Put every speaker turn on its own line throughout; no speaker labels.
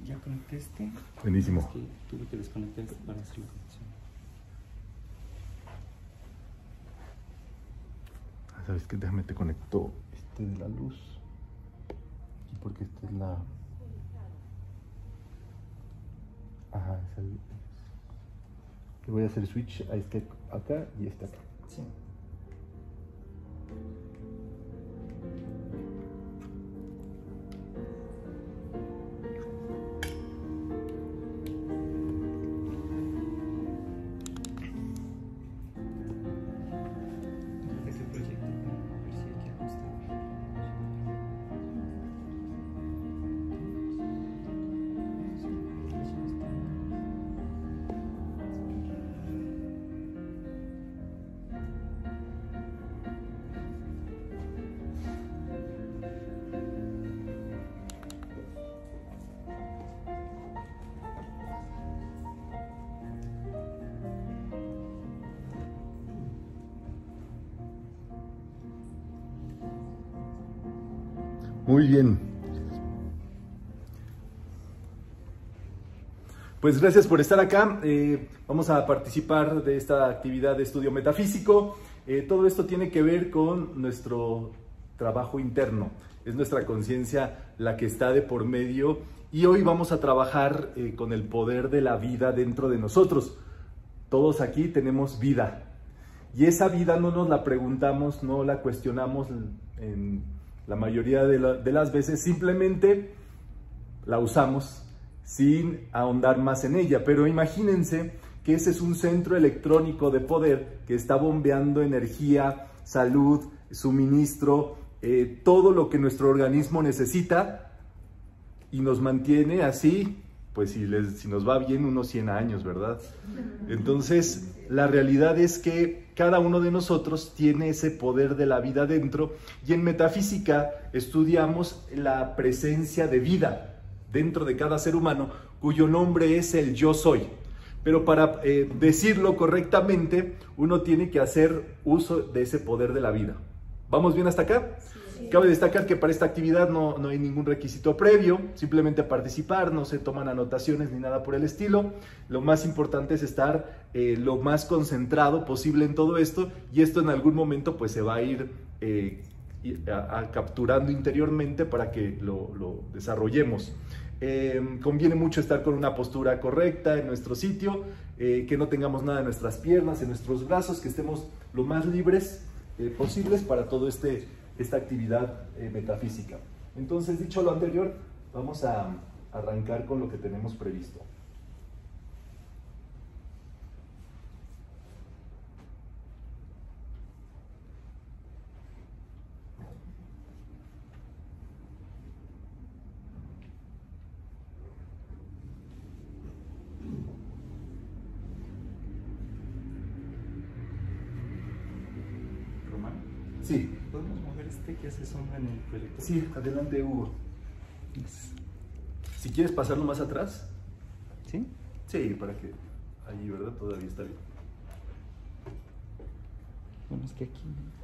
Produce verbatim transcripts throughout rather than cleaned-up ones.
Ya conecté este.
Buenísimo.
Es que tuve que desconectar este para hacer la conexión.
¿Sabes qué? Déjame te conecto este de la luz. Y porque esta es la... Ajá, es el... Le voy a hacer switch a este acá y este acá.
Sí. Ese proyecto para ver si hay que ajustar.
Muy bien. Pues gracias por estar acá. Eh, vamos a participar de esta actividad de estudio metafísico. Eh, todo esto tiene que ver con nuestro trabajo interno. Es nuestra conciencia la que está de por medio. Y hoy vamos a trabajar eh, con el poder de la vida dentro de nosotros. Todos aquí tenemos vida. Y esa vida no nos la preguntamos, no la cuestionamos en la mayoría de, la, de las veces, simplemente la usamos sin ahondar más en ella. Pero imagínense que ese es un centro electrónico de poder que está bombeando energía, salud, suministro, eh, todo lo que nuestro organismo necesita y nos mantiene así, pues si, les, si nos va bien, unos cien años, ¿verdad? Entonces, la realidad es que cada uno de nosotros tiene ese poder de la vida dentro, y en metafísica estudiamos la presencia de vida dentro de cada ser humano, cuyo nombre es el yo soy. Pero para eh, decirlo correctamente, uno tiene que hacer uso de ese poder de la vida. ¿Vamos bien hasta acá? Sí. Cabe destacar que para esta actividad no, no hay ningún requisito previo, simplemente participar, no se toman anotaciones ni nada por el estilo. Lo más importante es estar eh, lo más concentrado posible en todo esto, y esto en algún momento pues se va a ir eh, a, a capturando interiormente para que lo, lo desarrollemos. Eh, conviene mucho estar con una postura correcta en nuestro sitio, eh, que no tengamos nada en nuestras piernas, en nuestros brazos, que estemos lo más libres eh, posibles para toda este, esta actividad eh, metafísica. Entonces, dicho lo anterior, vamos a arrancar con lo que tenemos previsto. Sí.
¿Podemos mover este que hace sombra en el proyecto?
Sí, adelante, Hugo.
Yes.
Si quieres pasarlo más atrás.
¿Sí?
Sí, para que allí, ¿verdad? Todavía está bien.
Bueno, es que aquí...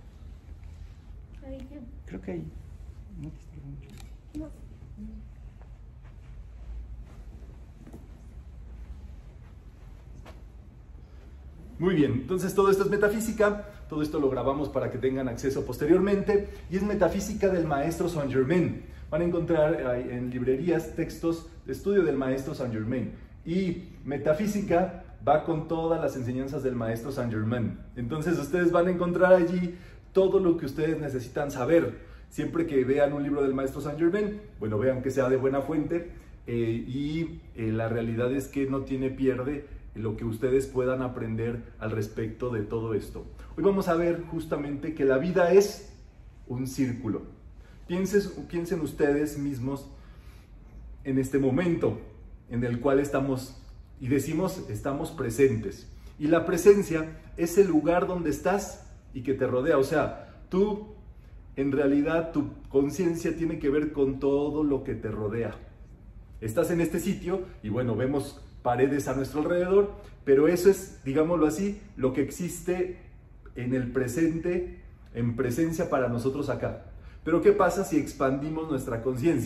Ahí,
creo que ahí. No te estorba mucho.
no.
Muy bien, entonces todo esto es metafísica, todo esto lo grabamos para que tengan acceso posteriormente, y es metafísica del maestro Saint Germain. Van a encontrar en librerías textos de estudio del maestro Saint Germain, y metafísica va con todas las enseñanzas del maestro Saint Germain. Entonces ustedes van a encontrar allí todo lo que ustedes necesitan saber. Siempre que vean un libro del maestro Saint Germain, bueno, vean que sea de buena fuente, eh, y eh, la realidad es que no tiene pierde lo que ustedes puedan aprender al respecto de todo esto. Hoy vamos a ver justamente que la vida es un círculo. Piensen, piensen ustedes mismos en este momento en el cual estamos, y decimos estamos presentes. Y la presencia es el lugar donde estás y que te rodea. O sea, tú, en realidad, tu conciencia tiene que ver con todo lo que te rodea. Estás en este sitio y bueno, vemos paredes a nuestro alrededor, pero eso es, digámoslo así, lo que existe en el presente, en presencia para nosotros acá. Pero ¿qué pasa si expandimos nuestra conciencia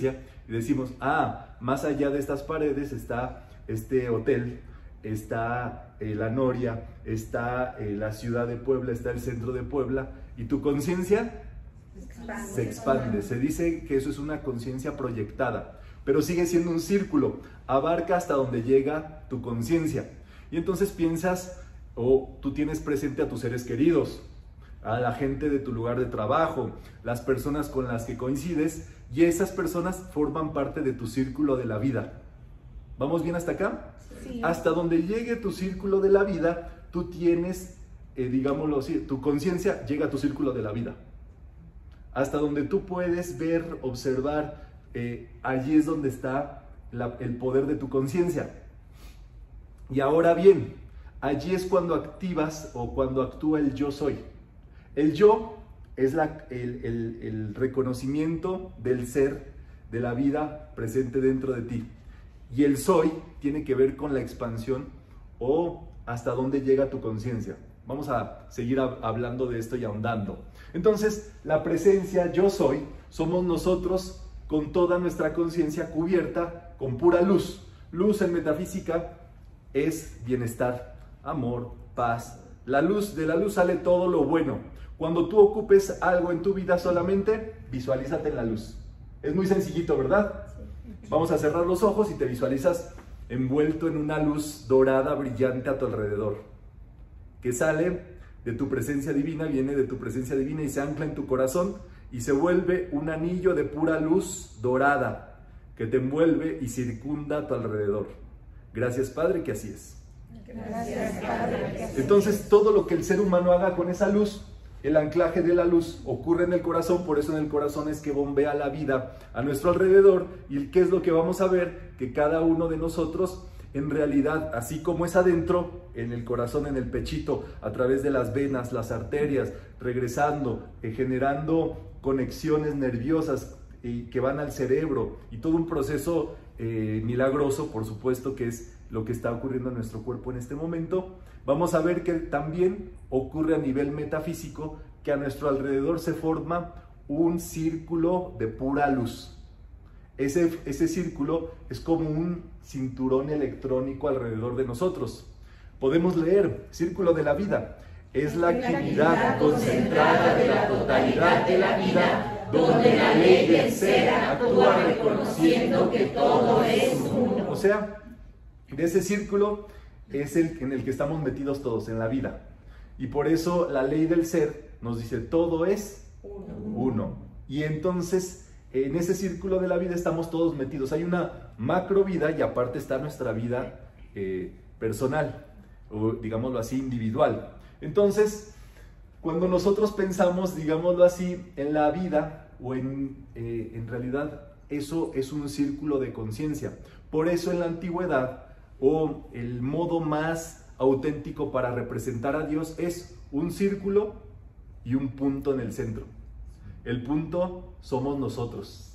y decimos, ah, más allá de estas paredes está este hotel, está eh, la Noria, está eh, la ciudad de Puebla, está el centro de Puebla, y tu conciencia se expande. Se dice que eso es una conciencia proyectada, pero sigue siendo un círculo, abarca hasta donde llega tu conciencia. Y entonces piensas, o tú tienes presente a tus seres queridos, a la gente de tu lugar de trabajo, las personas con las que coincides, y esas personas forman parte de tu círculo de la vida. ¿Vamos bien hasta acá? Sí. Hasta donde llegue tu círculo de la vida, tú tienes, eh, digámoslo así, tu conciencia llega a tu círculo de la vida. Hasta donde tú puedes ver, observar, eh, allí es donde está la, el poder de tu conciencia. Y ahora bien, allí es cuando activas o cuando actúa el yo soy. El yo es la, el, el, el reconocimiento del ser, de la vida presente dentro de ti. Y el soy tiene que ver con la expansión o hasta dónde llega tu conciencia. Vamos a seguir hablando de esto y ahondando. Entonces, la presencia yo soy, somos nosotros con toda nuestra conciencia cubierta con pura luz. Luz en metafísica es bienestar, amor, paz. La luz, de la luz sale todo lo bueno. Cuando tú ocupes algo en tu vida solamente, visualízate en la luz. Es muy sencillito, ¿verdad? Vamos a cerrar los ojos y te visualizas envuelto en una luz dorada, brillante a tu alrededor, que sale de tu presencia divina, viene de tu presencia divina y se ancla en tu corazón y se vuelve un anillo de pura luz dorada que te envuelve y circunda a tu alrededor. Gracias, Padre, que así es.
Gracias, Padre, que así
Entonces,
es.
todo lo que el ser humano haga con esa luz, el anclaje de la luz ocurre en el corazón, por eso en el corazón es que bombea la vida a nuestro alrededor. ¿Y qué es lo que vamos a ver? Que cada uno de nosotros, en realidad, así como es adentro, en el corazón, en el pechito, a través de las venas, las arterias, regresando, eh, generando conexiones nerviosas eh, que van al cerebro, y todo un proceso eh, milagroso, por supuesto, que es lo que está ocurriendo en nuestro cuerpo en este momento. Vamos a ver que también ocurre a nivel metafísico, que a nuestro alrededor se forma un círculo de pura luz. Ese, ese círculo es como un cinturón electrónico alrededor de nosotros. Podemos leer, círculo de la vida, es la actividad concentrada de la totalidad de la vida, donde la ley del ser actúa reconociendo que todo es uno. O sea, de ese círculo es el en el que estamos metidos todos en la vida. Y por eso la ley del ser nos dice todo es uno. uno. Y entonces en ese círculo de la vida estamos todos metidos. Hay una macro vida y aparte está nuestra vida eh, personal, o digámoslo así, individual. Entonces, cuando nosotros pensamos, digámoslo así, en la vida o en, eh, en realidad eso es un círculo de conciencia. Por eso en la antigüedad, o el modo más auténtico para representar a Dios es un círculo y un punto en el centro. El punto somos nosotros.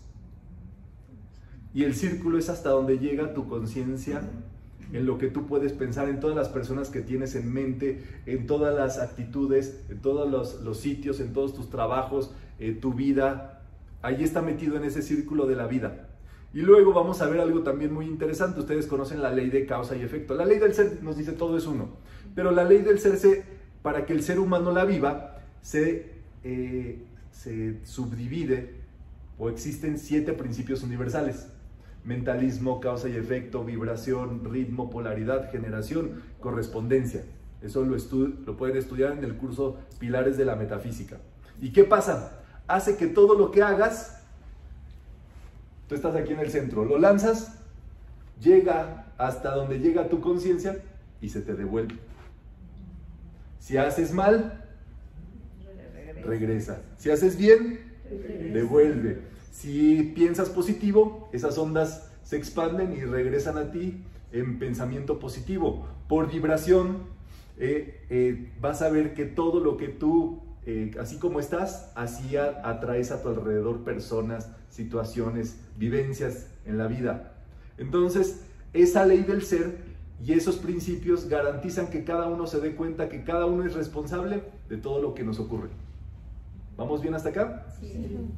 Y el círculo es hasta donde llega tu conciencia, en lo que tú puedes pensar, en todas las personas que tienes en mente, en todas las actitudes, en todos los, los sitios, en todos tus trabajos, eh, tu vida. Ahí está metido en ese círculo de la vida. Y luego vamos a ver algo también muy interesante. Ustedes conocen la ley de causa y efecto. La ley del ser nos dice todo es uno. Pero la ley del ser, se, para que el ser humano la viva, se, eh, se subdivide o existen siete principios universales. Mentalismo, causa y efecto, vibración, ritmo, polaridad, generación, correspondencia. Eso lo, lo pueden estudiar en el curso Pilares de la Metafísica. ¿Y qué pasa? Hace que todo lo que hagas, tú estás aquí en el centro, lo lanzas, llega hasta donde llega tu conciencia y se te devuelve. Si haces mal, regresa. Si haces bien, devuelve. Si piensas positivo, esas ondas se expanden y regresan a ti en pensamiento positivo. Por vibración, eh, eh, vas a ver que todo lo que tú, eh, así como estás, así atraes a tu alrededor personas, situaciones, vivencias en la vida. Entonces, esa ley del ser y esos principios garantizan que cada uno se dé cuenta que cada uno es responsable de todo lo que nos ocurre. ¿Vamos bien hasta acá?
Sí.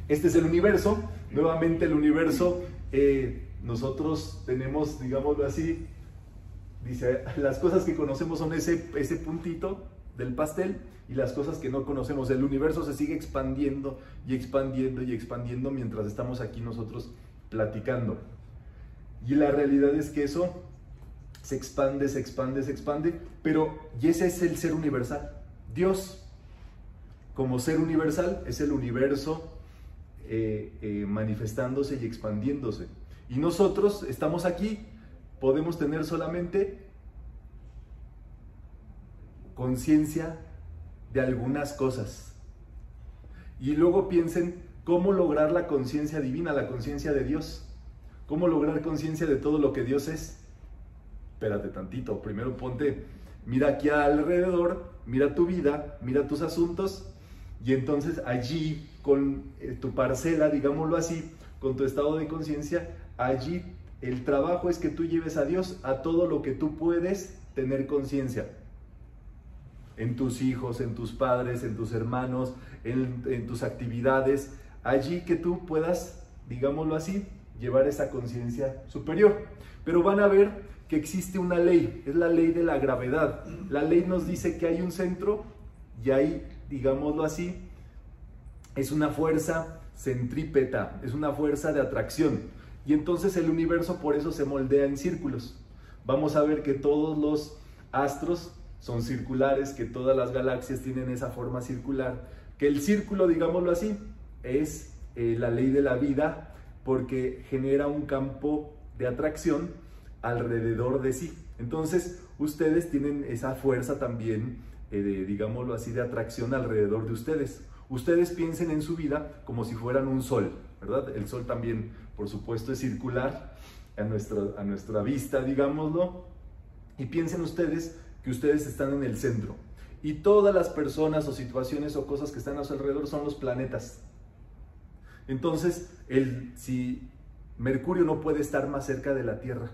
Este es el universo. Nuevamente el universo, eh, nosotros tenemos, digámoslo así, dice, las cosas que conocemos son ese, ese puntito del pastel, y las cosas que no conocemos. El universo se sigue expandiendo y expandiendo y expandiendo mientras estamos aquí nosotros platicando. Y la realidad es que eso se expande, se expande, se expande, pero y ese es el ser universal. Dios, como ser universal, es el universo eh, eh, manifestándose y expandiéndose. Y nosotros estamos aquí, podemos tener solamente conciencia de algunas cosas. Y luego piensen cómo lograr la conciencia divina, la conciencia de Dios. Cómo lograr conciencia de todo lo que Dios es. Espérate tantito, primero ponte, mira aquí alrededor, mira tu vida, mira tus asuntos, y entonces allí, con eh, tu parcela, digámoslo así, con tu estado de conciencia, allí el trabajo es que tú lleves a Dios a todo lo que tú puedes tener conciencia. En tus hijos, en tus padres, en tus hermanos, en, en tus actividades, allí que tú puedas, digámoslo así, llevar esa conciencia superior. Pero van a ver que existe una ley, es la ley de la gravedad. La ley nos dice que hay un centro y hay, digámoslo así, es una fuerza centrípeta, es una fuerza de atracción. Y entonces el universo por eso se moldea en círculos. Vamos a ver que todos los astros son circulares, que todas las galaxias tienen esa forma circular, que el círculo, digámoslo así, es eh, la ley de la vida, porque genera un campo de atracción alrededor de sí. Entonces, ustedes tienen esa fuerza también, eh, de, digámoslo así, de atracción alrededor de ustedes. Ustedes piensen en su vida como si fueran un sol, ¿verdad? El sol también, por supuesto, es circular a nuestra, a nuestra vista, digámoslo, y piensen ustedes que ustedes están en el centro y todas las personas o situaciones o cosas que están a su alrededor son los planetas. Entonces, el, si Mercurio no puede estar más cerca de la Tierra,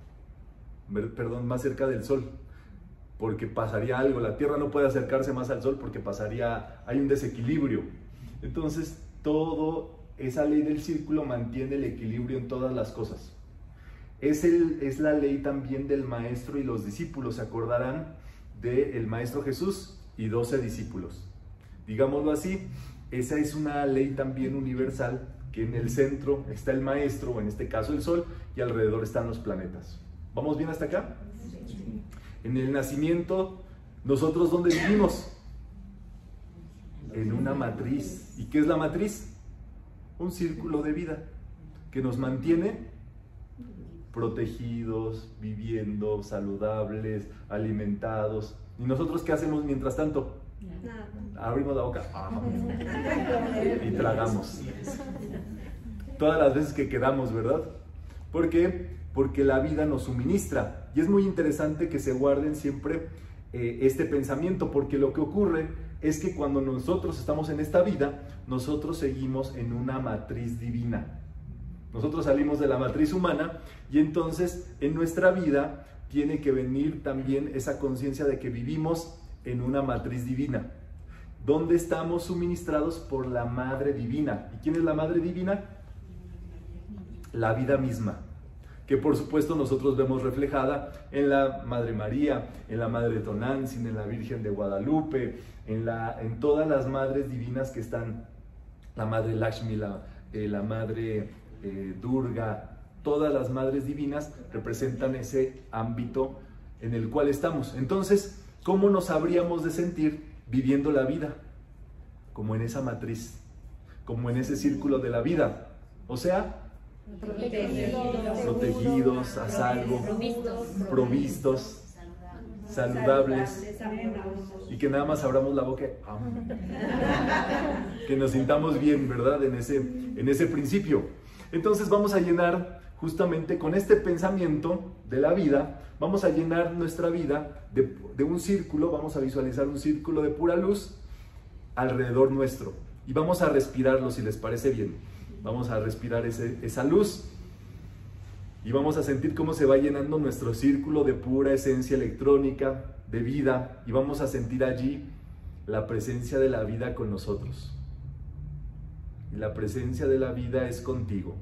perdón, más cerca del Sol, porque pasaría algo. La Tierra no puede acercarse más al Sol porque pasaría, hay un desequilibrio. Entonces, todo esa ley del círculo mantiene el equilibrio en todas las cosas. Es, el, es la ley también del maestro y los discípulos. Se acordarán del maestro Jesús y doce discípulos. Digámoslo así, esa es una ley también universal, que en el centro está el maestro, o en este caso el sol, y alrededor están los planetas. ¿Vamos bien hasta acá? Sí. En el nacimiento, ¿nosotros dónde vivimos? En una matriz. ¿Y qué es la matriz? Un círculo de vida que nos mantiene protegidos, viviendo, saludables, alimentados. ¿Y nosotros qué hacemos mientras tanto? Nada. Abrimos la boca y tragamos. Todas las veces que quedamos, ¿verdad? ¿Por qué? Porque la vida nos suministra. Y es muy interesante que se guarden siempre eh, este pensamiento, porque lo que ocurre es que cuando nosotros estamos en esta vida, nosotros seguimos en una matriz divina. Nosotros salimos de la matriz humana y entonces en nuestra vida tiene que venir también esa conciencia de que vivimos en una matriz divina, donde estamos suministrados por la Madre Divina. ¿Y quién es la Madre Divina? La vida misma, que por supuesto nosotros vemos reflejada en la Madre María, en la Madre Tonantzin, en la Virgen de Guadalupe, en, la, en todas las Madres Divinas que están, la Madre Lakshmi, la, eh, la Madre eh, Durga, todas las Madres Divinas representan ese ámbito en el cual estamos. Entonces, ¿cómo nos habríamos de sentir viviendo la vida? Como en esa matriz, como en ese círculo de la vida. O sea, protegidos, protegidos a salvo, provistos, provistos saludables, y que nada más abramos la boca, que nos sintamos bien, ¿verdad? En ese, en ese principio. Entonces vamos a llenar justamente con este pensamiento de la vida, vamos a llenar nuestra vida de, de un círculo, vamos a visualizar un círculo de pura luz alrededor nuestro y vamos a respirarlo, si les parece bien. Vamos a respirar ese, esa luz y vamos a sentir cómo se va llenando nuestro círculo de pura esencia electrónica, de vida, y vamos a sentir allí la presencia de la vida con nosotros. y la presencia de la vida es contigo.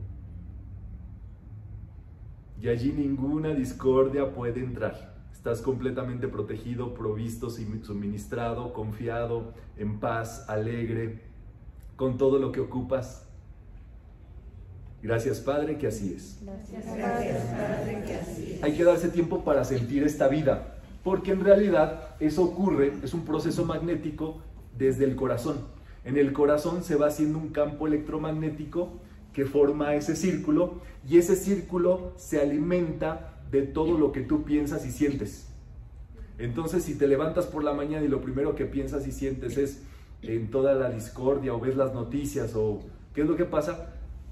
Y allí ninguna discordia puede entrar. Estás completamente protegido, provisto, suministrado, confiado, en paz, alegre, con todo lo que ocupas. Gracias, Padre, que así es.
Gracias, Padre, que así es.
Hay que darse tiempo para sentir esta vida, porque en realidad eso ocurre, es un proceso magnético desde el corazón. En el corazón se va haciendo un campo electromagnético que forma ese círculo, y ese círculo se alimenta de todo lo que tú piensas y sientes. Entonces, si te levantas por la mañana y lo primero que piensas y sientes es en toda la discordia, o ves las noticias, o ¿qué es lo que pasa?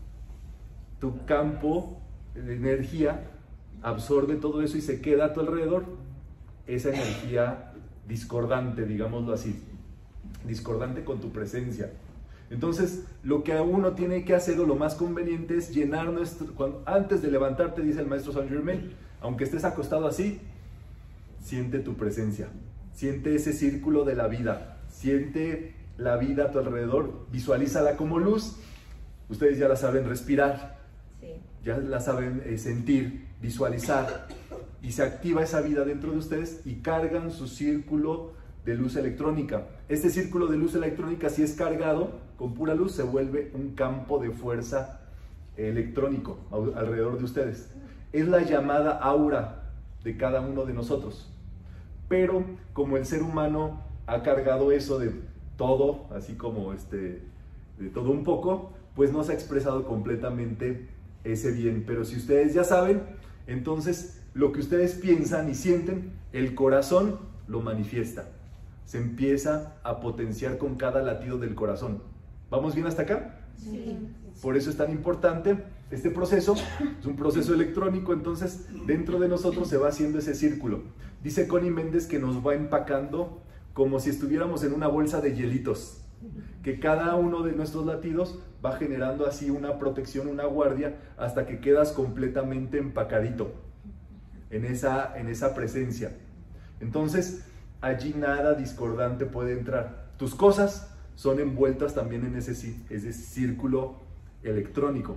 Tu campo de energía absorbe todo eso y se queda a tu alrededor esa energía discordante, digámoslo así, discordante con tu presencia. Entonces, lo que uno tiene que hacer, o lo más conveniente, es llenar nuestro... Cuando, antes de levantarte, dice el maestro Saint Germain, aunque estés acostado así, siente tu presencia, siente ese círculo de la vida, siente la vida a tu alrededor, visualízala como luz. Ustedes ya la saben respirar, sí. Ya la saben eh, sentir, visualizar, y se activa esa vida dentro de ustedes y cargan su círculo de luz electrónica. Este círculo de luz electrónica, si es cargado con pura luz, se vuelve un campo de fuerza electrónico alrededor de ustedes. Es la llamada aura de cada uno de nosotros. Pero como el ser humano ha cargado eso de todo, así como este, de todo un poco, pues no se ha expresado completamente ese bien. Pero si ustedes ya saben, entonces lo que ustedes piensan y sienten, el corazón lo manifiesta. Se empieza a potenciar con cada latido del corazón. ¿Vamos bien hasta acá?
Sí.
Por eso es tan importante este proceso. Es un proceso electrónico, entonces dentro de nosotros se va haciendo ese círculo. Dice Connie Méndez que nos va empacando como si estuviéramos en una bolsa de hielitos, que cada uno de nuestros latidos va generando así una protección, una guardia, hasta que quedas completamente empacadito en esa, en esa presencia. Entonces, allí nada discordante puede entrar. Tus cosas son envueltas también en ese, ese círculo electrónico.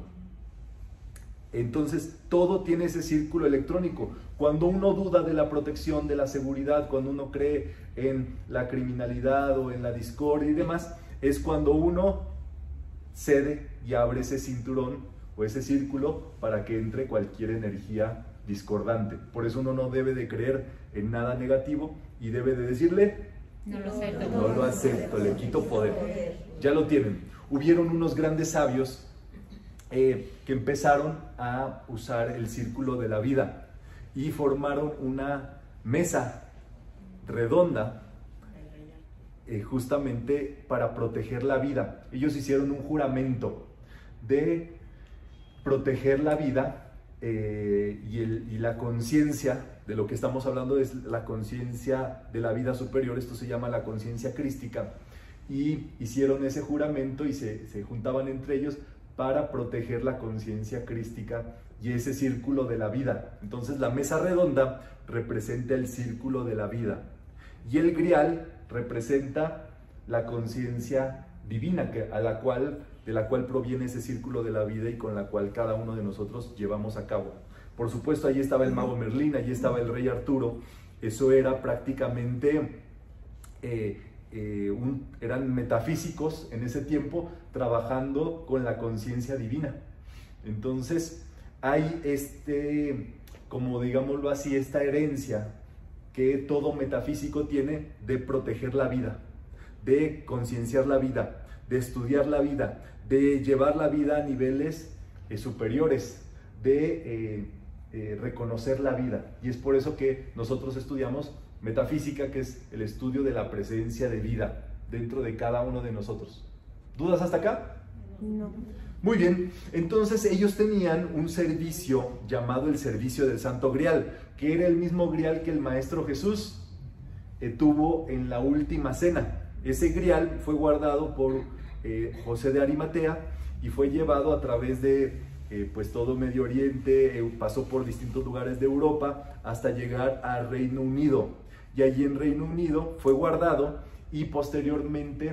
Entonces, todo tiene ese círculo electrónico. Cuando uno duda de la protección, de la seguridad, cuando uno cree en la criminalidad o en la discordia y demás, es cuando uno cede y abre ese cinturón o ese círculo para que entre cualquier energía discordante. Por eso uno no debe de creer en nada negativo y debe de decirle:
no lo acepto,
no lo acepto, le quito poder. Ya lo tienen. Hubieron unos grandes sabios eh, que empezaron a usar el círculo de la vida y formaron una mesa redonda eh, justamente para proteger la vida. Ellos hicieron un juramento de proteger la vida. Eh, y, el, y la conciencia de lo que estamos hablando es la conciencia de la vida superior. Esto se llama la conciencia crística, y hicieron ese juramento y se, se juntaban entre ellos para proteger la conciencia crística y ese círculo de la vida. Entonces la mesa redonda representa el círculo de la vida y el grial representa la conciencia divina que, a la cual de la cual proviene ese círculo de la vida y con la cual cada uno de nosotros llevamos a cabo. Por supuesto, allí estaba el mago Merlín, allí estaba el rey Arturo. Eso era prácticamente, eh, eh, un, eran metafísicos en ese tiempo trabajando con la conciencia divina. Entonces, hay este, como digámoslo así, esta herencia que todo metafísico tiene de proteger la vida, de concienciar la vida, de estudiar la vida, de llevar la vida a niveles eh, superiores, de eh, eh, reconocer la vida. Y es por eso que nosotros estudiamos metafísica, que es el estudio de la presencia de vida dentro de cada uno de nosotros. ¿Dudas hasta acá?
No.
Muy bien, entonces ellos tenían un servicio llamado el servicio del Santo Grial, que era el mismo Grial que el Maestro Jesús eh, tuvo en la última cena. Ese grial fue guardado por eh, José de Arimatea y fue llevado a través de eh, pues todo Medio Oriente, eh, pasó por distintos lugares de Europa hasta llegar al Reino Unido. Y allí en Reino Unido fue guardado y posteriormente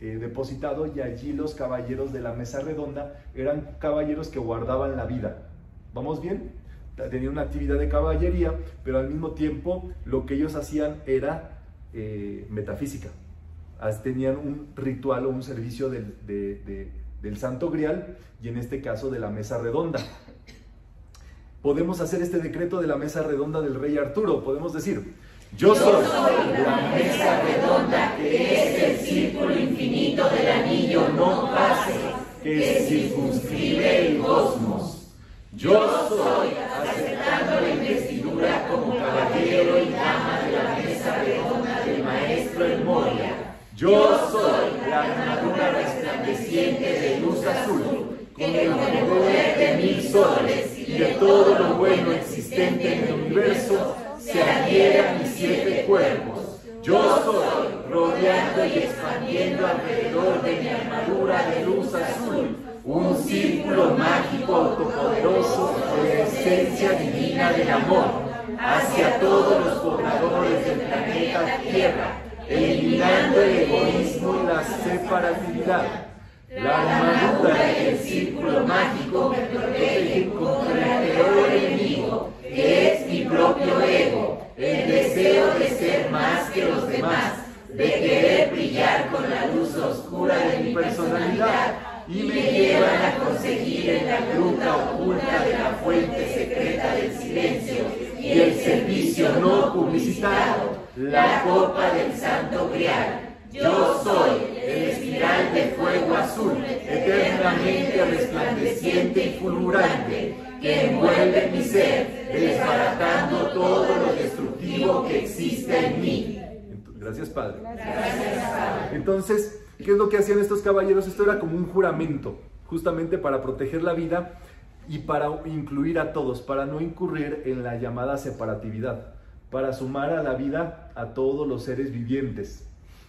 eh, depositado, y allí los caballeros de la mesa redonda eran caballeros que guardaban la vida. ¿Vamos bien? Tenían una actividad de caballería, pero al mismo tiempo lo que ellos hacían era eh, metafísica. Tenían un ritual o un servicio del, de, de, del Santo Grial, y en este caso de la mesa redonda. Podemos hacer este decreto de la mesa redonda del rey Arturo. Podemos decir: yo soy
la mesa redonda que es el círculo infinito del anillo no pase, que circunscribe el cosmos. Yo soy, aceptando la investidura como caballero y dama de la mesa redonda del maestro en Moria. Yo soy la armadura resplandeciente de luz azul, que con el poder de mil soles y de todo lo bueno existente en el universo se adhiere a mis siete cuerpos. Yo soy, rodeando y expandiendo alrededor de mi armadura de luz azul, un círculo mágico autopoderoso de la esencia divina del amor hacia todos los pobladores del planeta Tierra, eliminando el egoísmo y la separatividad. La armadura y el círculo mágico me protegen contra el peor enemigo, que es mi propio ego, el deseo de ser más que los demás, de querer brillar con la luz oscura de mi personalidad, y me llevan a conseguir en la gruta oculta de la fuente secreta del silencio y el servicio no publicitado, la copa del Santo Grial. Yo soy el espiral de fuego azul, eternamente resplandeciente y fulgurante, que envuelve mi ser, desbaratando todo lo destructivo que existe en mí.
Gracias, Padre.
Gracias, Padre.
Entonces, ¿qué es lo que hacían estos caballeros? Esto era como un juramento, justamente para proteger la vida y para incluir a todos, para no incurrir en la llamada separatividad, para sumar a la vida a todos los seres vivientes.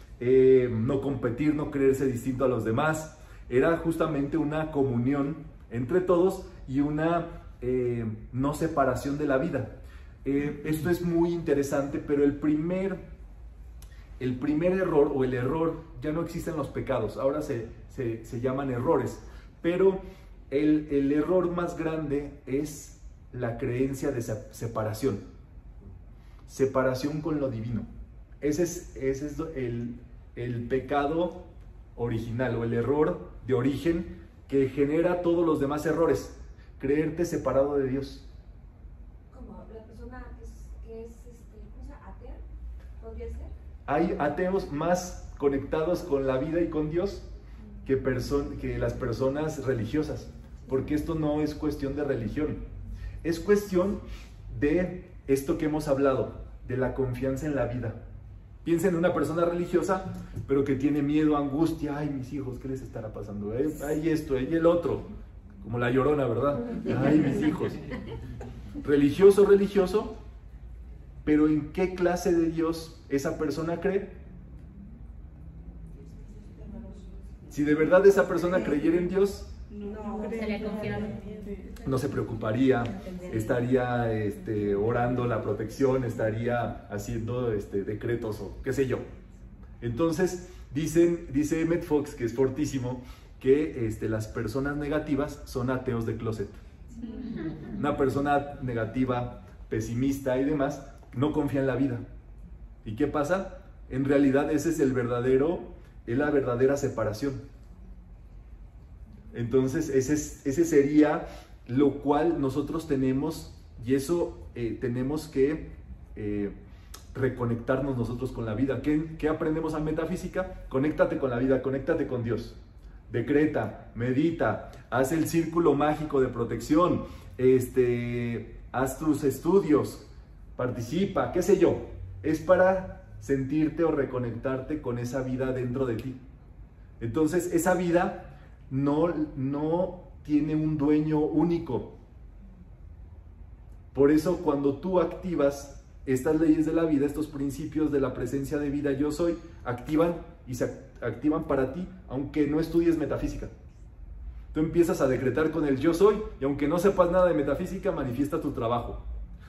Eh, no competir, no creerse distinto a los demás. Era justamente una comunión entre todos y una eh, no separación de la vida. Eh, esto es muy interesante, pero el primer, el primer error o el error, ya no existen los pecados, ahora se, se, se llaman errores, pero el, el error más grande es la creencia de separación, separación con lo divino. Ese es, ese es el, el pecado original o el error de origen que genera todos los demás errores, creerte separado de Dios.
Como la persona que es, que es este, ¿cómo se llama? ¿Atea? ¿Podría ser?
Hay ateos más conectados con la vida y con Dios que, perso- que las personas religiosas, porque esto no es cuestión de religión, es cuestión de esto que hemos hablado, de la confianza en la vida. Piensa en una persona religiosa, pero que tiene miedo, angustia. Ay, mis hijos, ¿qué les estará pasando? Ay, esto, y el otro. Como la Llorona, ¿verdad? Ay, mis hijos. Religioso, religioso, pero ¿en qué clase de Dios esa persona cree? Si de verdad esa persona creyera en Dios,
No, sería confiado.
no se preocuparía, estaría este, orando la protección, estaría haciendo este, decretos o qué sé yo. Entonces, dicen, dice Emmett Fox, que es fortísimo, que este, las personas negativas son ateos de closet. Una persona negativa, pesimista y demás, no confía en la vida. ¿Y qué pasa? En realidad ese es el verdadero, es la verdadera separación. Entonces, ese, es, ese sería lo cual nosotros tenemos, y eso eh, tenemos que eh, reconectarnos nosotros con la vida. ¿Qué, ¿Qué aprendemos en metafísica? Conéctate con la vida, conéctate con Dios. Decreta, medita, haz el círculo mágico de protección, este, haz tus estudios, participa, qué sé yo. Es para sentirte o reconectarte con esa vida dentro de ti. Entonces, esa vida no, no tiene un dueño único. Por eso, cuando tú activas estas leyes de la vida, estos principios de la presencia de vida yo soy, activan y se activan para ti, aunque no estudies metafísica. Tú empiezas a decretar con el yo soy, y aunque no sepas nada de metafísica, manifiesta tu trabajo,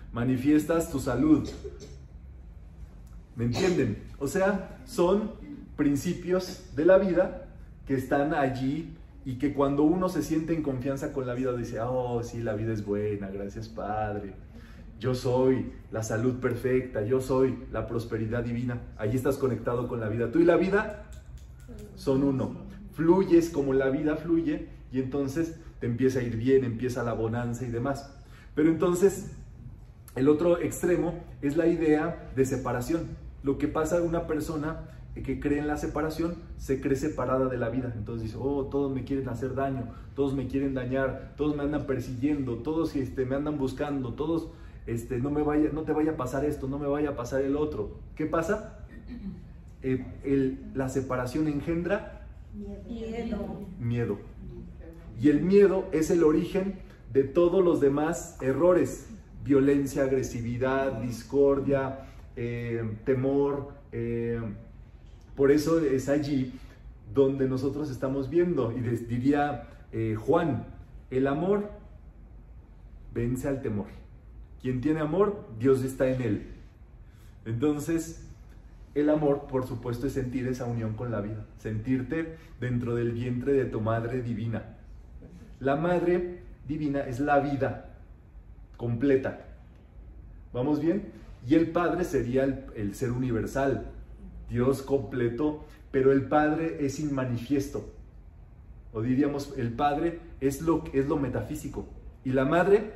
manifiestas tu salud. ¿Me entienden? O sea, son principios de la vida que están allí y que cuando uno se siente en confianza con la vida dice, oh, sí, la vida es buena, gracias Padre. Yo soy la salud perfecta, yo soy la prosperidad divina. Allí estás conectado con la vida. Tú y la vida son uno. Fluyes como la vida fluye y entonces te empieza a ir bien, empieza la bonanza y demás. Pero entonces, el otro extremo es la idea de separación. Lo que pasa a una persona que cree en la separación, se cree separada de la vida. Entonces dice, oh, todos me quieren hacer daño, todos me quieren dañar, todos me andan persiguiendo, todos este, me andan buscando, todos, este, no, me vaya, no te vaya a pasar esto, no me vaya a pasar el otro. ¿Qué pasa? Eh, el, la separación engendra
Miedo.
miedo. Y el miedo es el origen de todos los demás errores. Violencia, agresividad, discordia, eh, temor. Eh, por eso es allí donde nosotros estamos viendo. Y les diría eh, Juan, el amor vence al temor. Quien tiene amor, Dios está en él. Entonces, el amor, por supuesto, es sentir esa unión con la vida. Sentirte dentro del vientre de tu madre divina. La madre divina es la vida completa. ¿Vamos bien? Y el Padre sería el, el ser universal, Dios completo, pero el Padre es inmanifiesto. O diríamos, el Padre es lo, es lo metafísico. ¿Y la Madre?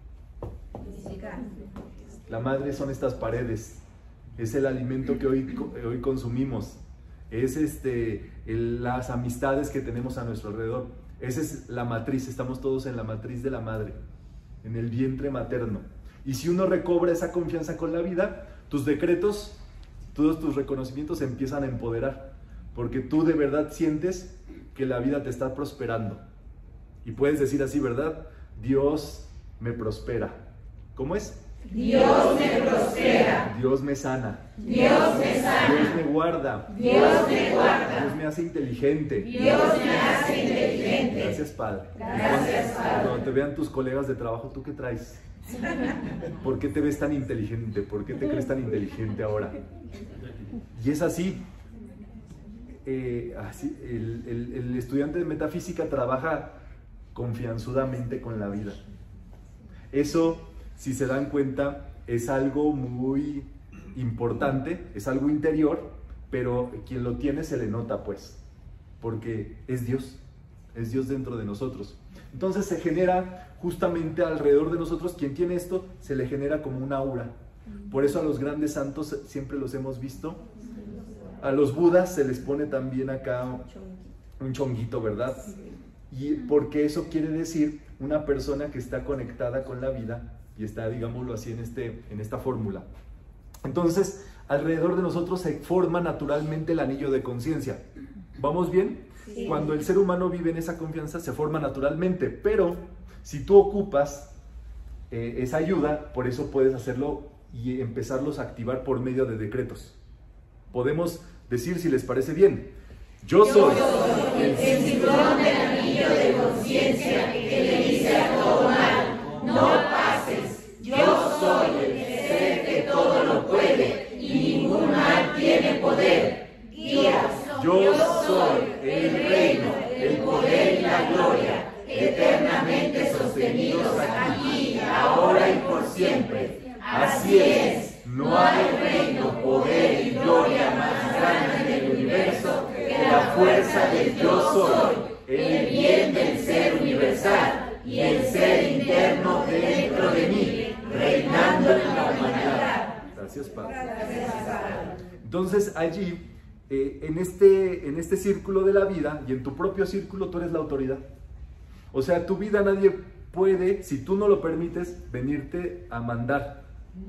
La Madre son estas paredes. Es el alimento que hoy, hoy consumimos. Es este, el, las amistades que tenemos a nuestro alrededor. Esa es la matriz, estamos todos en la matriz de la madre, en el vientre materno. Y si uno recobra esa confianza con la vida, tus decretos, todos tus reconocimientos se empiezan a empoderar, porque tú de verdad sientes que la vida te está prosperando. Y puedes decir así, ¿verdad? Dios me prospera. ¿Cómo es?
Dios me prospera.
Dios me sana.
Dios me sana.
Dios me guarda.
Dios me guarda.
Dios me hace inteligente.
Dios me hace inteligente.
Gracias, Padre.
Gracias, Padre.
Cuando te vean tus colegas de trabajo, ¿tú qué traes? ¿Por qué te ves tan inteligente? ¿Por qué te crees tan inteligente ahora? Y es así. Eh, así el, el, el estudiante de metafísica trabaja confianzudamente con la vida. Eso, si se dan cuenta, es algo muy importante, es algo interior, pero quien lo tiene se le nota, pues, porque es Dios, es Dios dentro de nosotros. Entonces se genera justamente alrededor de nosotros, quien tiene esto, se le genera como una aura. Por eso a los grandes santos siempre los hemos visto. A los budas se les pone también acá un chonguito, ¿verdad? Y porque eso quiere decir una persona que está conectada con la vida y está, digámoslo así, en, este, en esta fórmula. Entonces, alrededor de nosotros se forma naturalmente el anillo de conciencia. ¿Vamos bien? Sí. Cuando el ser humano vive en esa confianza, se forma naturalmente, pero si tú ocupas eh, esa ayuda, por eso puedes hacerlo y empezarlos a activar por medio de decretos. Podemos decir, si les parece bien, yo soy,
yo soy el cinturón del anillo de conciencia que le dice a todo mal, no pases. Yo soy el ser que todo lo puede y ningún mal tiene poder. Guía,
yo
soy el reino, el poder y la gloria, eternamente sostenidos aquí, ahora y por siempre. Así es, no hay reino, poder y gloria más grande del universo que la fuerza del yo soy, el bien del ser universal y el ser interno dentro de mí, reinando en la humanidad.
Gracias, Padre. Entonces allí, eh, en, este, en este círculo de la vida y en tu propio círculo, tú eres la autoridad. O sea, tu vida nadie puede, si tú no lo permites, venirte a mandar.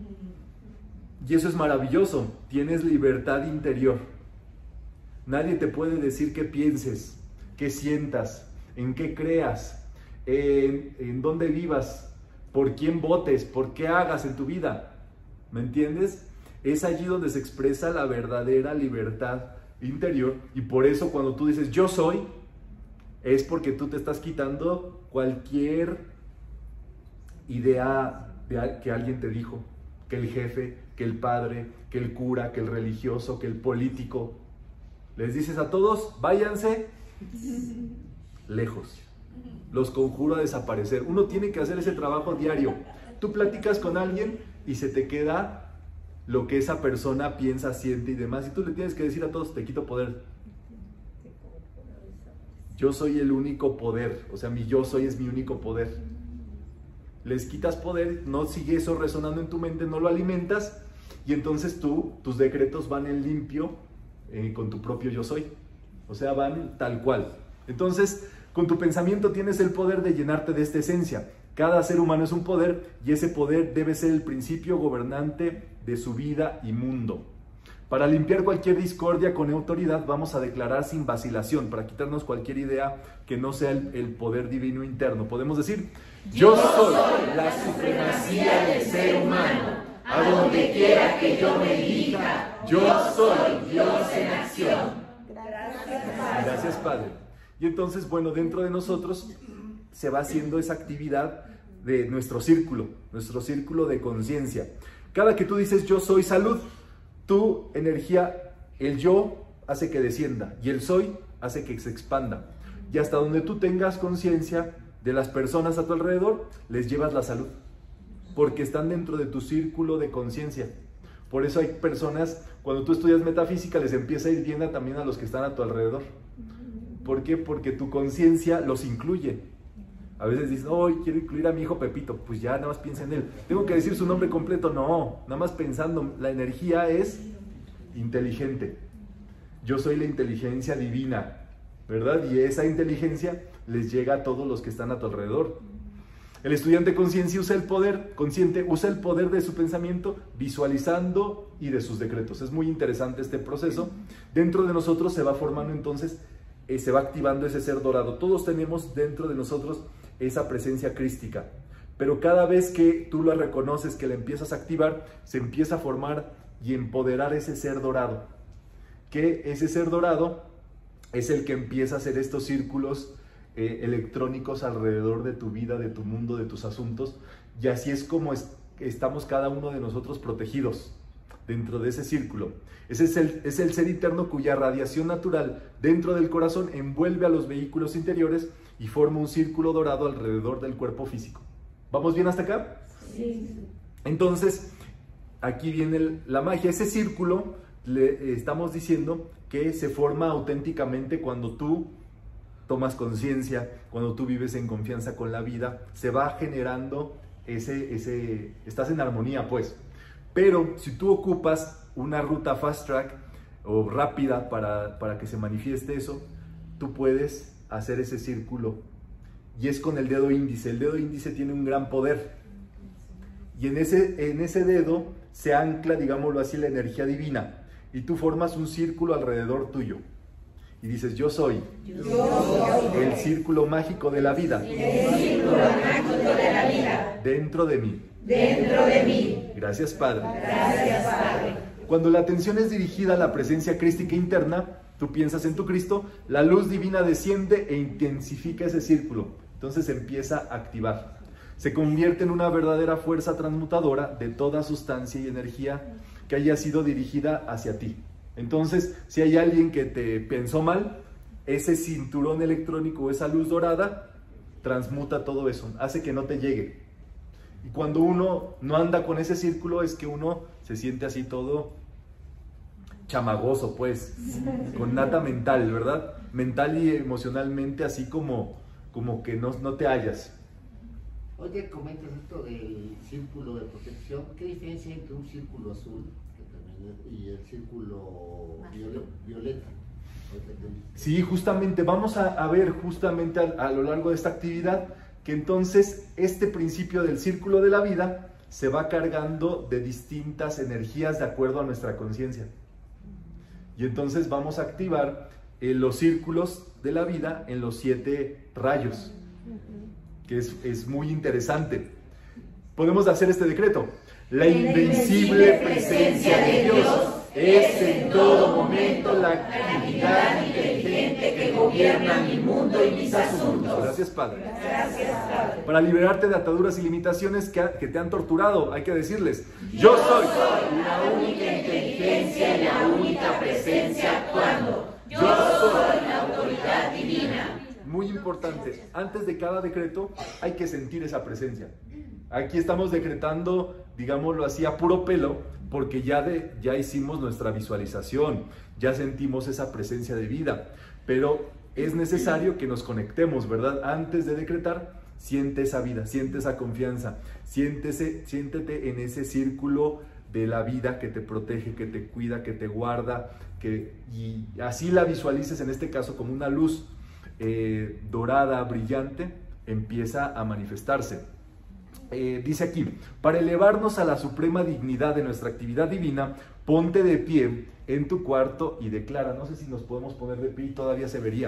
Y eso es maravilloso, tienes libertad interior. Nadie te puede decir qué pienses, qué sientas, en qué creas, en, en dónde vivas, por quién votes, por qué hagas en tu vida. ¿Me entiendes? Es allí donde se expresa la verdadera libertad interior, y por eso cuando tú dices yo soy, es porque tú te estás quitando cualquier idea de que alguien te dijo, que el jefe, que el padre, que el cura, que el religioso, que el político. Les dices a todos, váyanse lejos. Los conjuro a desaparecer. Uno tiene que hacer ese trabajo diario. Tú platicas con alguien y se te queda lo que esa persona piensa, siente y demás. Y tú le tienes que decir a todos, te quito poder. Yo soy el único poder. O sea, mi yo soy es mi único poder. Les quitas poder, no sigue eso resonando en tu mente, no lo alimentas. Y entonces tú, tus decretos van en limpio eh, con tu propio yo soy. O sea, van tal cual. Entonces, con tu pensamiento tienes el poder de llenarte de esta esencia. Cada ser humano es un poder y ese poder debe ser el principio gobernante de su vida y mundo. Para limpiar cualquier discordia con autoridad vamos a declarar sin vacilación, para quitarnos cualquier idea que no sea el, el poder divino interno. Podemos decir, yo soy la supremacía del ser humano, a donde quiera que yo me dirija, yo soy Dios en acción. Gracias, Padre. Y entonces, bueno, dentro de nosotros se va haciendo esa actividad de nuestro círculo, nuestro círculo de conciencia. Cada que tú dices yo soy salud, tu energía, el yo hace que descienda y el soy hace que se expanda. Y hasta donde tú tengas conciencia de las personas a tu alrededor, les llevas la salud, porque están dentro de tu círculo de conciencia. Por eso hay personas, cuando tú estudias metafísica, les empieza a ir bien también a los que están a tu alrededor. ¿Por qué? Porque tu conciencia los incluye. A veces dices, oh, quiero incluir a mi hijo Pepito. Pues ya, nada más piensa en él. ¿Tengo que decir su nombre completo? No, nada más pensando. La energía es inteligente. Yo soy la inteligencia divina, ¿verdad? Y esa inteligencia les llega a todos los que están a tu alrededor. El estudiante conciencia usa el poder, consciente usa el poder de su pensamiento visualizando y de sus decretos. Es muy interesante este proceso. Dentro de nosotros se va formando entonces, eh, se va activando ese ser dorado. Todos tenemos dentro de nosotros esa presencia crística. Pero cada vez que tú la reconoces, que la empiezas a activar, se empieza a formar y empoderar ese ser dorado. Que ese ser dorado es el que empieza a hacer estos círculos Eh, electrónicos alrededor de tu vida, de tu mundo, de tus asuntos, y así es como es, estamos cada uno de nosotros protegidos dentro de ese círculo. Ese es el, es el ser interno cuya radiación natural dentro del corazón envuelve a los vehículos interiores y forma un círculo dorado alrededor del cuerpo físico. ¿Vamos bien hasta acá?
Sí.
Entonces, aquí viene el, la magia. Ese círculo, le eh, estamos diciendo que se forma auténticamente cuando tú tomas conciencia, cuando tú vives en confianza con la vida, se va generando ese, ese, estás en armonía pues. Pero si tú ocupas una ruta fast track o rápida para, para que se manifieste eso, tú puedes hacer ese círculo y es con el dedo índice. El dedo índice tiene un gran poder y en ese, en ese dedo se ancla, digámoslo así, la energía divina y tú formas un círculo alrededor tuyo. Y dices, yo soy, yo soy el círculo mágico de la vida.
El círculo mágico de la vida.
Dentro de mí.
Dentro de mí.
Gracias, Padre.
Gracias, Padre.
Cuando la atención es dirigida a la presencia crística interna, tú piensas en tu Cristo, la luz divina desciende e intensifica ese círculo. Entonces empieza a activar. Se convierte en una verdadera fuerza transmutadora de toda sustancia y energía que haya sido dirigida hacia ti. Entonces, si hay alguien que te pensó mal, ese cinturón electrónico, esa luz dorada, transmuta todo eso, hace que no te llegue. Y cuando uno no anda con ese círculo, es que uno se siente así todo chamagoso, pues, con nata mental, ¿verdad? Mental y emocionalmente, así como, como que no, no te hallas.
Oye, comentas esto del círculo de protección. ¿Qué diferencia hay entre un círculo azul y el círculo violeta?
Sí, justamente, vamos a, a ver justamente a, a lo largo de esta actividad que entonces este principio del círculo de la vida se va cargando de distintas energías de acuerdo a nuestra conciencia. Y entonces vamos a activar eh, los círculos de la vida en los siete rayos, que es, es muy interesante. Podemos hacer este decreto. La invencible presencia de Dios es en todo momento la actividad inteligente que gobierna mi mundo y mis asuntos. Gracias, Padre.
Gracias, Padre.
Para liberarte de ataduras y limitaciones que, que te han torturado, hay que decirles, yo, yo soy
la única inteligencia y la única presencia actuando. Yo soy la autoridad divina.
Muy importante, antes de cada decreto hay que sentir esa presencia. Aquí estamos decretando, digámoslo así, a puro pelo, porque ya, de, ya hicimos nuestra visualización, ya sentimos esa presencia de vida, pero es necesario que nos conectemos, ¿verdad? Antes de decretar, siente esa vida, siente esa confianza, siéntese, siéntete en ese círculo de la vida que te protege, que te cuida, que te guarda, que, y así la visualices en este caso como una luz eh, dorada, brillante, empieza a manifestarse. Eh, dice aquí, para elevarnos a la suprema dignidad de nuestra actividad divina, ponte de pie en tu cuarto y declara. No sé si nos podemos poner de pie y todavía se vería.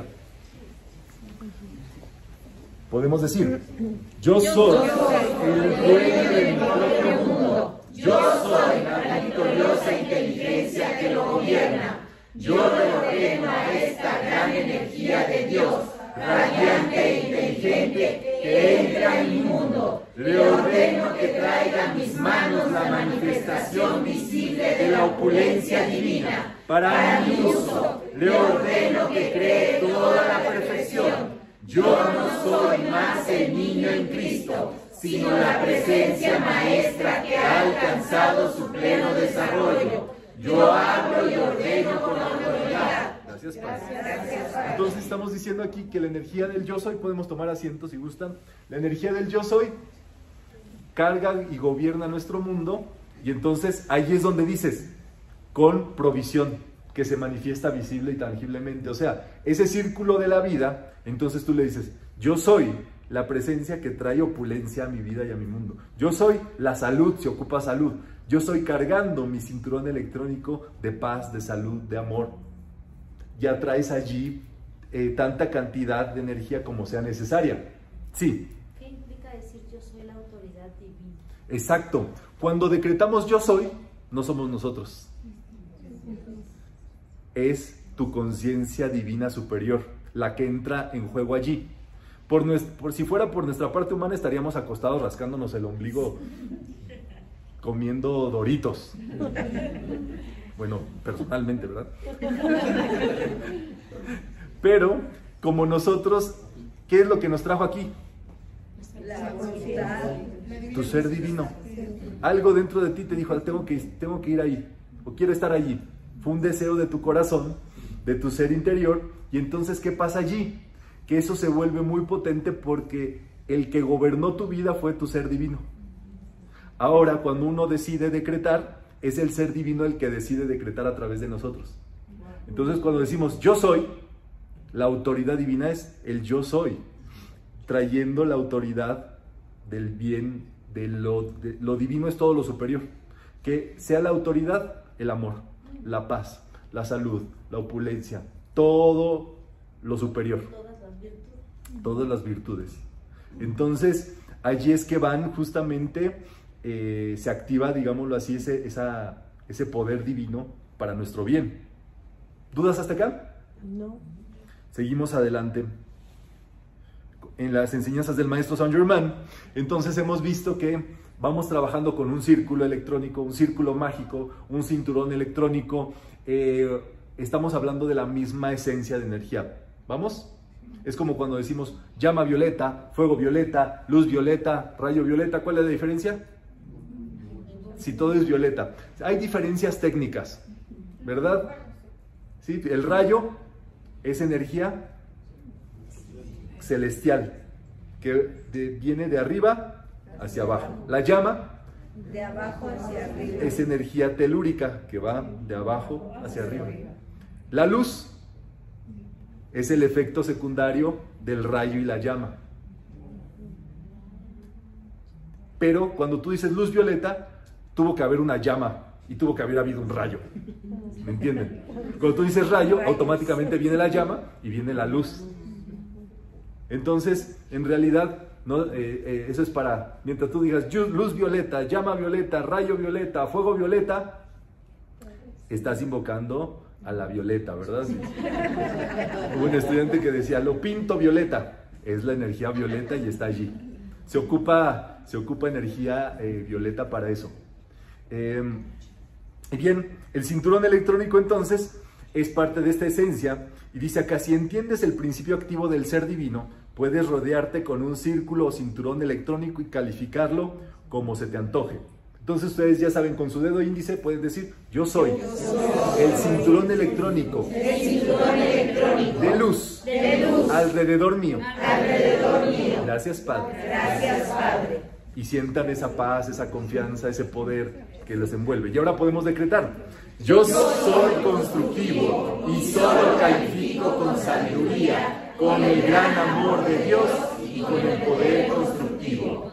Podemos decir, yo soy el dueño de mi propio mundo. Yo soy la victoriosa inteligencia que lo gobierna. Yo le ordeno a esta gran energía de Dios, radiante e inteligente, que entra en mi mundo. Le ordeno que traiga a mis manos la manifestación visible de la opulencia divina para mi uso. Le ordeno que cree toda la perfección. Yo no soy más el niño en Cristo, sino la presencia maestra que ha alcanzado su pleno desarrollo. Yo hablo y ordeno con autoridad. Gracias, Padre. Entonces estamos diciendo aquí que la energía del yo soy, podemos tomar asiento si gustan, la energía del yo soy carga y gobierna nuestro mundo, y entonces ahí es donde dices, con provisión, que se manifiesta visible y tangiblemente. O sea, ese círculo de la vida, entonces tú le dices, yo soy la presencia que trae opulencia a mi vida y a mi mundo. Yo soy la salud, se ocupa salud. Yo soy cargando mi cinturón electrónico de paz, de salud, de amor. Ya traes allí eh, tanta cantidad de energía como sea necesaria. Sí.
¿Qué implica decir yo soy la autoridad divina?
Exacto. Cuando decretamos yo soy, no somos nosotros. Es tu conciencia divina superior la que entra en juego allí. Por, nuestro, por si fuera por nuestra parte humana, estaríamos acostados rascándonos el ombligo comiendo Doritos. Bueno, personalmente, ¿verdad? Pero como nosotros, ¿qué es lo que nos trajo aquí?
La voluntad.
Tu ser divino. Algo dentro de ti te dijo, tengo que, tengo que ir ahí, o quiero estar allí. Fue un deseo de tu corazón, de tu ser interior, y entonces, ¿qué pasa allí? Que eso se vuelve muy potente porque el que gobernó tu vida fue tu ser divino. Ahora, cuando uno decide decretar, es el ser divino el que decide decretar a través de nosotros. Entonces, cuando decimos yo soy, la autoridad divina es el yo soy, trayendo la autoridad del bien, de lo, de, lo divino es todo lo superior. Que sea la autoridad, el amor, la paz, la salud, la opulencia, todo lo superior.
Todas las virtudes.
Todas las virtudes. Entonces, allí es que van justamente, eh, se activa, digámoslo así, ese, esa, ese poder divino para nuestro bien. ¿Dudas hasta acá?
No.
Seguimos adelante. En las enseñanzas del maestro Saint Germain, entonces hemos visto que vamos trabajando con un círculo electrónico, un círculo mágico, un cinturón electrónico. Eh, estamos hablando de la misma esencia de energía. ¿Vamos? Es como cuando decimos llama violeta, fuego violeta, luz violeta, rayo violeta. ¿Cuál es la diferencia? Si todo es violeta. Hay diferencias técnicas, ¿verdad? ¿Sí? El rayo es energía celestial, que de, viene de arriba hacia abajo. La llama
De abajo hacia arriba.
es energía telúrica, que va de abajo hacia arriba. La luz es el efecto secundario del rayo y la llama. Pero cuando tú dices luz violeta, tuvo que haber una llama y tuvo que haber habido un rayo. ¿Me entienden? Cuando tú dices rayo, automáticamente viene la llama y viene la luz. Entonces, en realidad, ¿no? eh, eh, eso es para, mientras tú digas luz violeta, llama violeta, rayo violeta, fuego violeta, estás invocando a la violeta, ¿verdad? Hubo un estudiante que decía, lo pinto violeta, es la energía violeta y está allí. Se ocupa, se ocupa energía eh, violeta para eso. Eh, bien, el cinturón electrónico entonces es parte de esta esencia Y dice acá, si entiendes el principio activo del ser divino, puedes rodearte con un círculo o cinturón electrónico y calificarlo como se te antoje. Entonces ustedes ya saben, con su dedo índice pueden decir, yo soy, yo soy el cinturón electrónico,
el cinturón electrónico
de luz,
de luz
alrededor mío.
alrededor mío.
Gracias, Padre.
Gracias, Padre.
Y sientan esa paz, esa confianza, ese poder que los envuelve. Y ahora podemos decretar, yo soy constructivo y solo califico con sabiduría, con el gran amor de Dios y con el poder constructivo.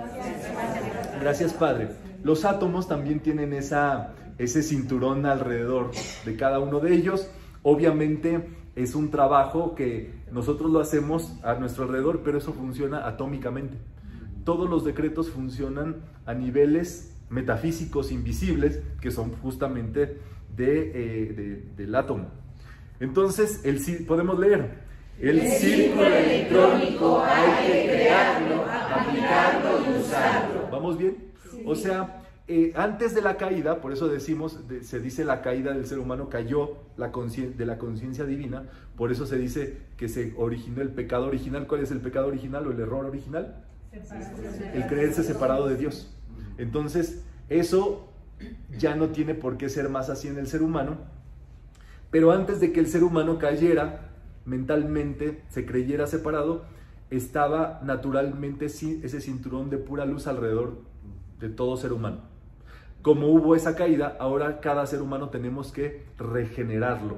Gracias, Padre. Los átomos también tienen esa, ese cinturón alrededor de cada uno de ellos. Obviamente es un trabajo que nosotros lo hacemos a nuestro alrededor, pero eso funciona atómicamente. Todos los decretos funcionan a niveles metafísicos invisibles, que son justamente de, eh, de, del átomo. Entonces, el, podemos leer, el, el círculo electrónico hay que crearlo, aplicarlo y usarlo. ¿Vamos bien? Sí. O sea, eh, antes de la caída, por eso decimos, de, se dice la caída del ser humano cayó la de la conciencia divina, por eso se dice que se originó el pecado original. ¿Cuál es el pecado original o el error original? El creerse separado de Dios. Entonces, eso ya no tiene por qué ser más así en el ser humano, pero antes de que el ser humano cayera, mentalmente se creyera separado, estaba naturalmente ese cinturón de pura luz alrededor de todo ser humano. Como hubo esa caída, ahora cada ser humano tenemos que regenerarlo.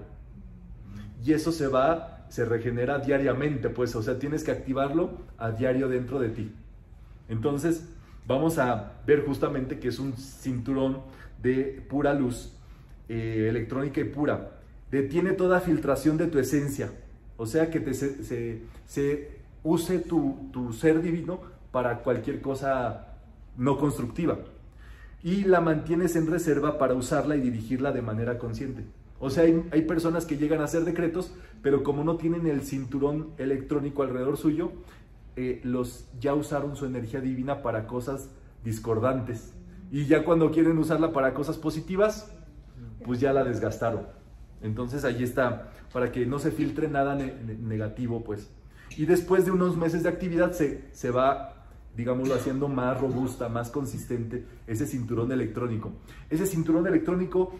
Y eso se va, se regenera diariamente, pues, o sea, tienes que activarlo a diario dentro de ti. Entonces, vamos a ver justamente que es un cinturón de pura luz, eh, electrónica y pura. Detiene toda filtración de tu esencia, o sea, que te, se, se, se use tu, tu ser divino para cualquier cosa no constructiva. Y la mantienes en reserva para usarla y dirigirla de manera consciente. O sea, hay, hay personas que llegan a hacer decretos, pero como no tienen el cinturón electrónico alrededor suyo, eh, los ya usaron su energía divina para cosas discordantes. Y ya cuando quieren usarla para cosas positivas, pues ya la desgastaron. Entonces ahí está, para que no se filtre nada ne negativo, pues. Y después de unos meses de actividad se, se va, digámoslo, haciendo más robusta, más consistente ese cinturón electrónico. Ese cinturón electrónico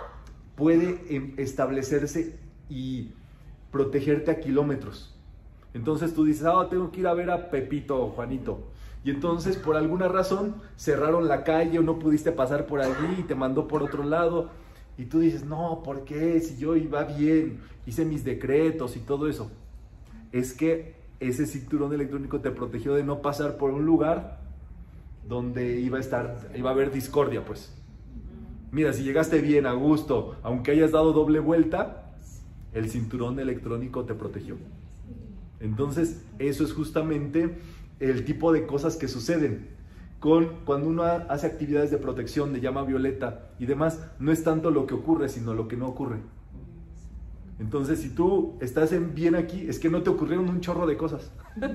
puede establecerse y protegerte a kilómetros. Entonces tú dices, ah, tengo que ir a ver a Pepito o Juanito. Y entonces por alguna razón cerraron la calle o no pudiste pasar por allí y te mandó por otro lado. Y tú dices, no, ¿por qué? Si yo iba bien, hice mis decretos y todo eso. Es que ese cinturón electrónico te protegió de no pasar por un lugar donde iba a estar, iba a haber discordia, pues. Mira, si llegaste bien, a gusto, aunque hayas dado doble vuelta, el cinturón electrónico te protegió. Entonces, eso es justamente el tipo de cosas que suceden con cuando uno hace actividades de protección de llama violeta y demás. No es tanto lo que ocurre, sino lo que no ocurre. Entonces, si tú estás en bien aquí, es que no te ocurrieron un chorro de cosas.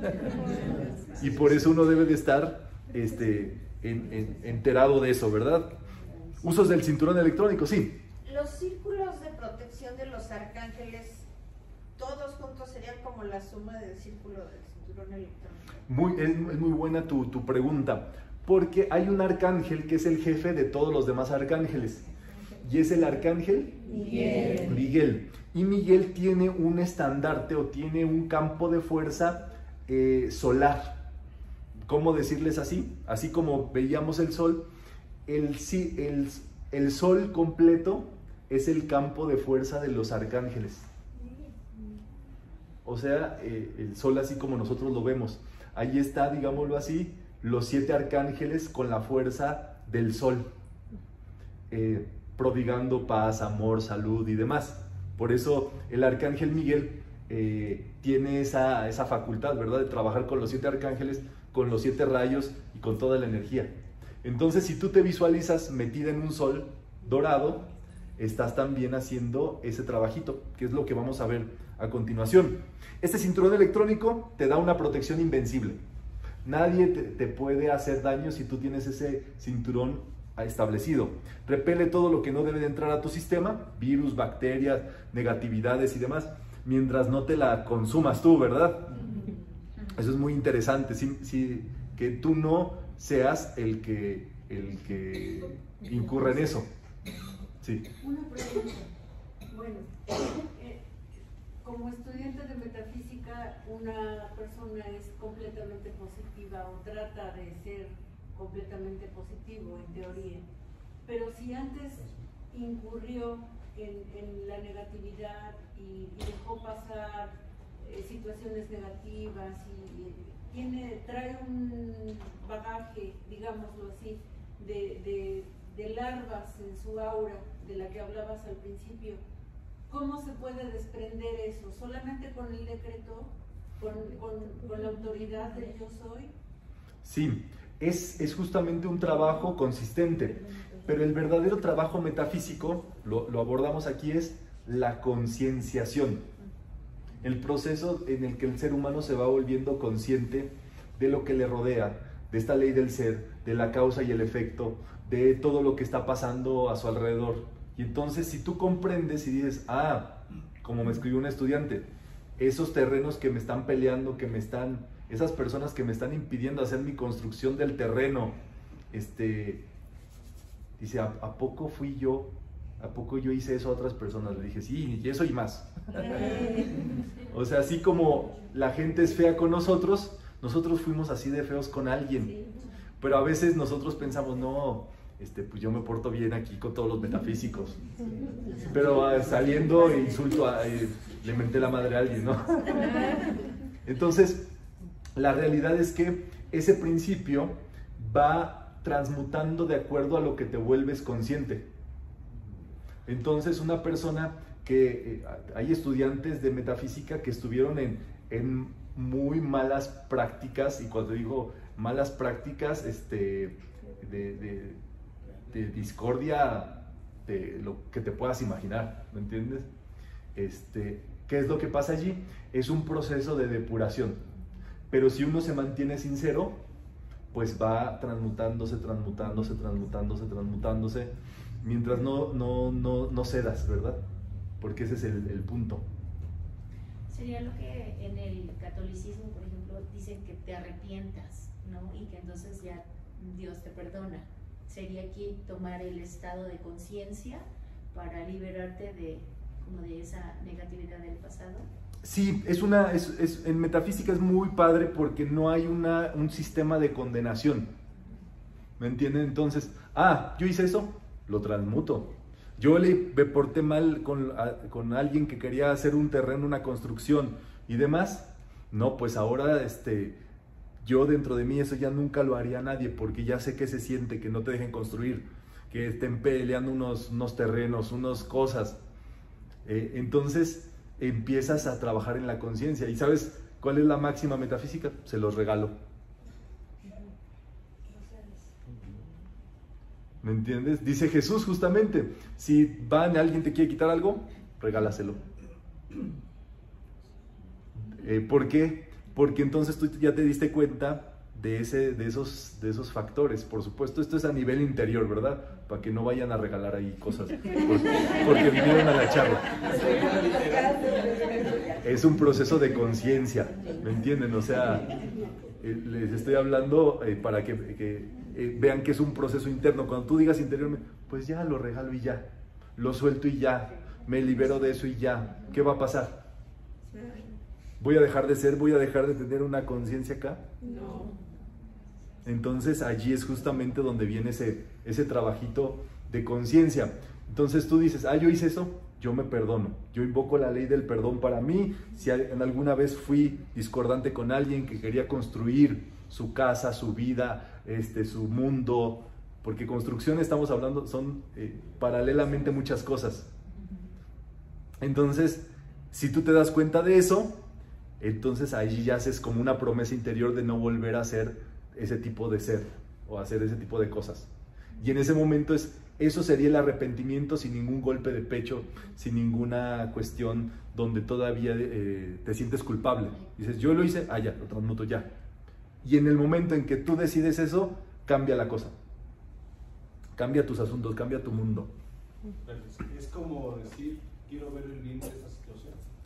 Y por eso uno debe de estar este, en, en, enterado de eso, ¿verdad? Usos del cinturón electrónico, sí.
Los círculos de protección de los arcángeles, todos juntos serían como la suma del círculo del cinturón electrónico.
Muy, es, es muy buena tu, tu pregunta, porque hay un arcángel que es el jefe de todos los demás arcángeles, y es el arcángel Miguel. Miguel. Y Miguel tiene un estandarte o tiene un campo de fuerza eh, solar. ¿Cómo decirles así? Así como veíamos el sol, el, el, el sol completo es el campo de fuerza de los arcángeles. O sea, eh, el sol así como nosotros lo vemos. Ahí está, digámoslo así, los siete arcángeles con la fuerza del sol, eh, prodigando paz, amor, salud y demás. Por eso el arcángel Miguel eh, tiene esa, esa facultad, ¿verdad?, de trabajar con los siete arcángeles, con los siete rayos y con toda la energía. Entonces, si tú te visualizas metida en un sol dorado, estás también haciendo ese trabajito, que es lo que vamos a ver a continuación. Este cinturón electrónico te da una protección invencible. Nadie te, te puede hacer daño si tú tienes ese cinturón establecido. Repele todo lo que no debe de entrar a tu sistema, virus, bacterias, negatividades y demás. mientras no te la consumas tú, ¿verdad? Eso es muy interesante, sí, sí, que tú no seas el que, el que incurre en eso. Sí.
Una pregunta. Bueno, eh, como estudiante de metafísica, una persona es completamente positiva o trata de ser completamente positivo en teoría, pero si antes incurrió en, en la negatividad y, y dejó pasar eh, situaciones negativas y eh, tiene, trae un bagaje, digámoslo así, de, de, de larvas en su aura, de la que hablabas al principio, ¿cómo se puede desprender eso? ¿Solamente con el decreto? ¿Con, con, con la autoridad del yo soy?
Sí, es, es justamente un trabajo consistente, pero el verdadero trabajo metafísico, lo, lo abordamos aquí, es la concienciación. El proceso en el que el ser humano se va volviendo consciente de lo que le rodea, de esta ley del ser, de la causa y el efecto, de todo lo que está pasando a su alrededor. Y entonces si tú comprendes y dices, ah, como me escribió un estudiante, esos terrenos que me están peleando, que me están, esas personas que me están impidiendo hacer mi construcción del terreno, este, dice, ¿a, a poco fui yo? ¿A poco yo hice eso a otras personas? Le dije, sí, y eso y más. O sea, así como la gente es fea con nosotros, nosotros fuimos así de feos con alguien. Pero a veces nosotros pensamos, no, este, pues yo me porto bien aquí con todos los metafísicos. Pero uh, saliendo insulto, a, eh, le menté la madre a alguien, ¿no? Entonces, la realidad es que ese principio va transmutando de acuerdo a lo que te vuelves consciente. Entonces, una persona que, eh, hay estudiantes de metafísica que estuvieron en, en muy malas prácticas, y cuando digo malas prácticas, este, de, de, de discordia, de lo que te puedas imaginar, ¿me entiendes? Este, ¿qué es lo que pasa allí? Es un proceso de depuración, pero si uno se mantiene sincero, pues va transmutándose, transmutándose, transmutándose, transmutándose, mientras no, no, no, no cedas, ¿verdad? Porque ese es el, el punto.
Sería lo que en el catolicismo, por ejemplo, dicen que te arrepientas, ¿no? Y que entonces ya Dios te perdona. Sería aquí tomar el estado de conciencia para liberarte de, como de esa negatividad del pasado.
Sí, es una, es, es, en metafísica es muy padre porque no hay una, un sistema de condenación. ¿Me entienden? Entonces, ah, yo hice eso, lo transmuto. Yo le me porté mal con, a, con alguien que quería hacer un terreno, una construcción y demás. No, pues ahora este, yo dentro de mí eso ya nunca lo haría a nadie, porque ya sé que se siente que no te dejen construir, que estén peleando unos, unos terrenos, unas cosas. Eh, entonces empiezas a trabajar en la conciencia. ¿Y sabes cuál es la máxima metafísica? Se los regalo. ¿Me entiendes? Dice Jesús justamente, si van, alguien te quiere quitar algo, regálaselo. Eh, ¿Por qué? Porque entonces tú ya te diste cuenta de, ese, de, esos, de esos factores. Por supuesto, esto es a nivel interior, ¿verdad? Para que no vayan a regalar ahí cosas, porque, porque vinieron a la charla. Es un proceso de conciencia, ¿me entienden? O sea, eh, les estoy hablando eh, para que... que Eh, vean que es un proceso interno. Cuando tú digas interiormente, pues ya lo regalo y ya, lo suelto y ya, me libero de eso y ya, ¿qué va a pasar? ¿Voy a dejar de ser? ¿Voy a dejar de tener una conciencia acá?
No.
Entonces allí es justamente donde viene ese, ese trabajito de conciencia. Entonces tú dices, ah, yo hice eso, yo me perdono, yo invoco la ley del perdón para mí. Si en alguna vez fui discordante con alguien que quería construir su casa, su vida, este, su mundo, porque construcción estamos hablando, son eh, paralelamente muchas cosas. Entonces, si tú te das cuenta de eso, entonces allí ya haces como una promesa interior de no volver a hacer ese tipo de ser, o hacer ese tipo de cosas. Y en ese momento es, eso sería el arrepentimiento sin ningún golpe de pecho, sin ninguna cuestión donde todavía eh, te sientes culpable. Dices, yo lo hice, ah, ya, lo transmuto ya. Y en el momento en que tú decides eso, cambia la cosa. Cambia tus asuntos, cambia tu mundo.
Es como decir, quiero ver el bien de esa situación.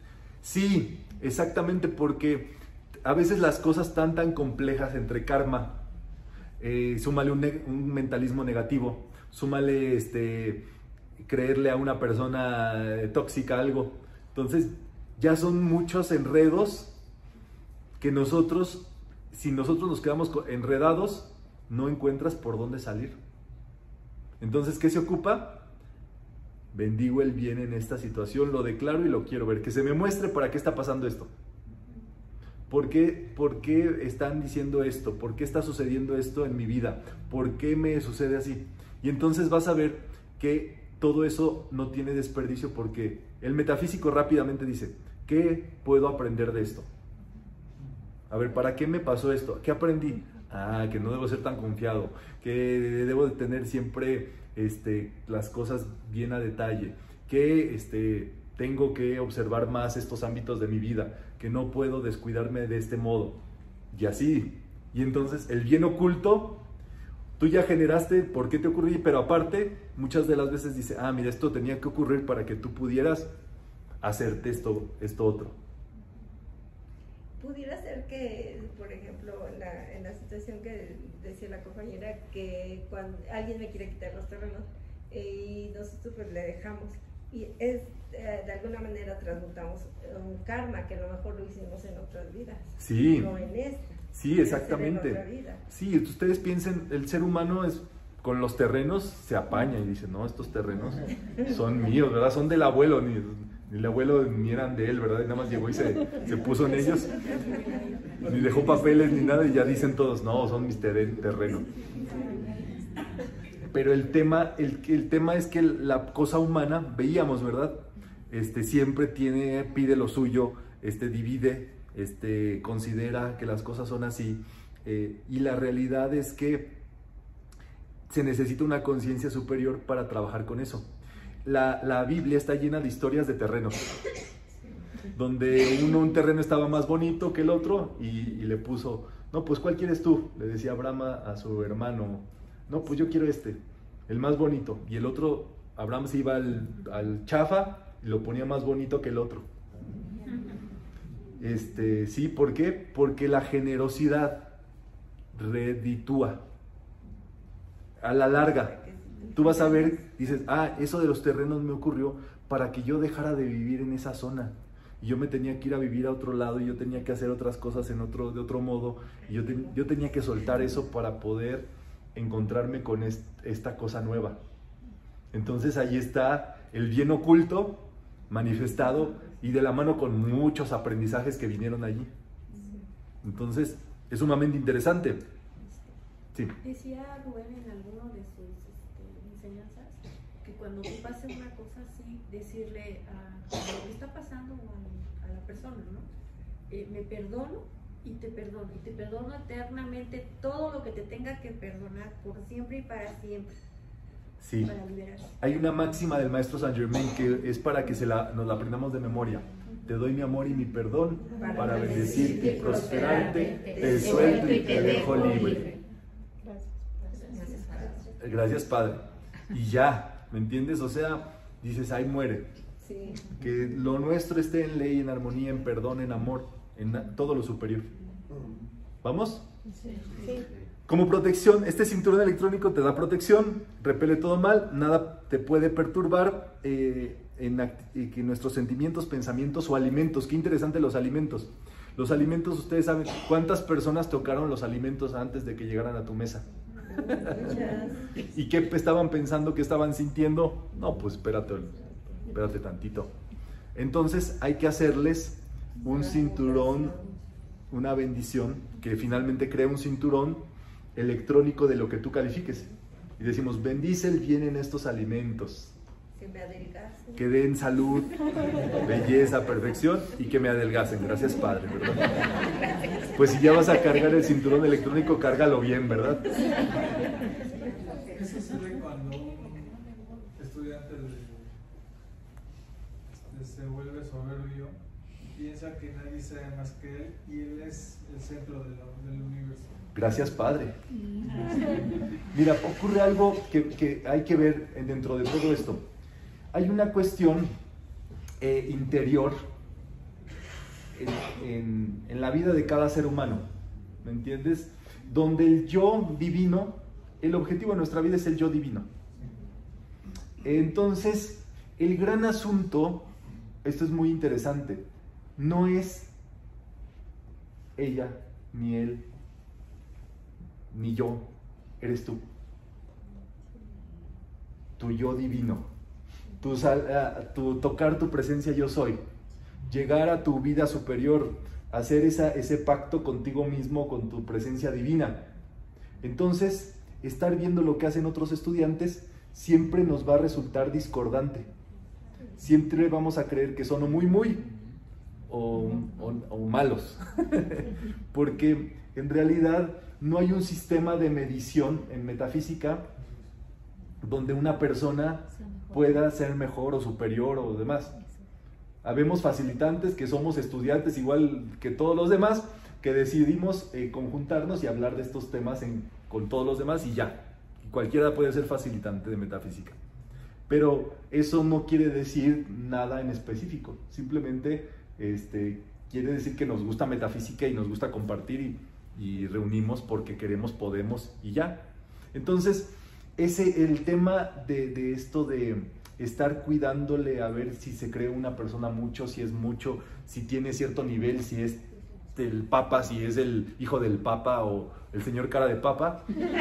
Sí, exactamente, porque a veces las cosas tan tan complejas entre karma, eh, súmale un, ne un mentalismo negativo, súmale este, creerle a una persona tóxica algo. Entonces ya son muchos enredos que nosotros, si nosotros nos quedamos enredados, no encuentras por dónde salir. Entonces, ¿qué se ocupa? Bendigo el bien en esta situación, lo declaro y lo quiero ver. Que se me muestre para qué está pasando esto. ¿Por qué, ¿Por qué están diciendo esto? ¿Por qué está sucediendo esto en mi vida? ¿Por qué me sucede así? Y entonces vas a ver que todo eso no tiene desperdicio, porque el metafísico rápidamente dice, ¿qué puedo aprender de esto? A ver, ¿para qué me pasó esto? ¿Qué aprendí? Ah, que no debo ser tan confiado, que debo de tener siempre este, las cosas bien a detalle, que este, tengo que observar más estos ámbitos de mi vida, que no puedo descuidarme de este modo. Y así. Y entonces el bien oculto, tú ya generaste por qué te ocurrió, pero aparte, muchas de las veces dice, ah, mira, esto tenía que ocurrir para que tú pudieras hacerte esto, esto otro.
Pudiera ser que, por ejemplo, en la, en la situación que decía la compañera, que cuando alguien me quiere quitar los terrenos eh, y nosotros pues le dejamos, y es eh, de alguna manera transmutamos un karma que a lo mejor lo hicimos en otras vidas,
sí,
no en esta.
Sí, exactamente. Sí, ustedes piensen, el ser humano es con los terrenos se apaña y dice, no, estos terrenos son míos, ¿verdad? Son del abuelo, ni, ni el abuelo ni eran de él, ¿verdad? Y nada más llegó y se, se puso en ellos, ni dejó papeles ni nada, y ya dicen todos, no, son mis terrenos. Pero el tema, el, el tema es que la cosa humana, veíamos, ¿verdad? Este, siempre tiene, pide lo suyo, este, divide, este, considera que las cosas son así, eh, y la realidad es que se necesita una conciencia superior para trabajar con eso. La, la Biblia está llena de historias de terrenos, donde uno, un terreno estaba más bonito que el otro y, y le puso, no, pues ¿cuál quieres tú? Le decía Abraham a su hermano, no, pues yo quiero este, el más bonito. Y el otro, Abraham se iba al, al chafa y lo ponía más bonito que el otro. Este, sí, ¿por qué? Porque la generosidad reditúa a la larga. Tú vas a ver, dices, ah, eso de los terrenos me ocurrió para que yo dejara de vivir en esa zona. Y yo me tenía que ir a vivir a otro lado, y yo tenía que hacer otras cosas en otro, de otro modo. Y yo, te, yo tenía que soltar eso para poder encontrarme con est, esta cosa nueva. Entonces ahí está el bien oculto manifestado y de la mano con muchos aprendizajes que vinieron allí. Entonces es sumamente interesante. Sí.
Decía Rubén en alguno de sus este, enseñanzas que cuando te pase una cosa así, decirle a, a lo que está pasando a, a la persona, ¿no? Eh, me perdono y te perdono, y te perdono eternamente todo lo que te tenga que perdonar por siempre y para siempre.
Sí.
Para liberarse.
Hay una máxima del maestro Saint Germain que es para que se la, nos la aprendamos de memoria. Te doy mi amor y mi perdón para, para bendecirte y prosperarte, te suelto y te dejo libre. Gracias, Padre. Y ya, ¿me entiendes? O sea, dices, ahí muere.
Sí.
Que lo nuestro esté en ley, en armonía, en perdón, en amor, en todo lo superior. ¿Vamos?
Sí. Sí.
Como protección, este cinturón electrónico te da protección, repele todo mal, nada te puede perturbar eh, en eh, que nuestros sentimientos, pensamientos o alimentos. Qué interesante los alimentos. Los alimentos, ustedes saben, ¿cuántas personas tocaron los alimentos antes de que llegaran a tu mesa? ¿Y qué estaban pensando, qué estaban sintiendo? No, pues espérate, espérate tantito. Entonces hay que hacerles un cinturón, una bendición, que finalmente crea un cinturón electrónico de lo que tú califiques. Y decimos, bendice el bien en estos alimentos.
Que me adelgacen.
Que den salud, belleza, perfección y que me adelgacen. Gracias, Padre, ¿verdad? Pues si ya vas a cargar el cinturón electrónico, cárgalo bien, ¿verdad?
Eso se ve cuando un estudiante de, de se vuelve soberbio, piensa que nadie sabe más que él y él es el centro de la, del universo.
Gracias, Padre. Mira, ocurre algo que, que hay que ver dentro de todo esto. Hay una cuestión eh, interior en, en, en la vida de cada ser humano, ¿me entiendes? Donde el yo divino, el objetivo de nuestra vida es el yo divino. Entonces, el gran asunto, esto es muy interesante, no es ella, ni él, ni yo, eres tú. Tu yo divino, tu, sal, tu tocar tu presencia yo soy, llegar a tu vida superior, hacer esa, ese pacto contigo mismo, con tu presencia divina. Entonces, estar viendo lo que hacen otros estudiantes siempre nos va a resultar discordante. Siempre vamos a creer que son o muy muy o, o, o malos, porque en realidad no hay un sistema de medición en metafísica donde una persona pueda ser mejor o superior o demás. Habemos facilitantes que somos estudiantes igual que todos los demás, que decidimos eh, conjuntarnos y hablar de estos temas en, con todos los demás y ya. Cualquiera puede ser facilitante de metafísica. Pero eso no quiere decir nada en específico. Simplemente este, quiere decir que nos gusta metafísica y nos gusta compartir y, y reunimos porque queremos, podemos y ya. Entonces, ese, el tema de, de esto de estar cuidándole a ver si se cree una persona mucho, si es mucho, si tiene cierto nivel, si es el papa, si es el hijo del papa o el señor cara de papa,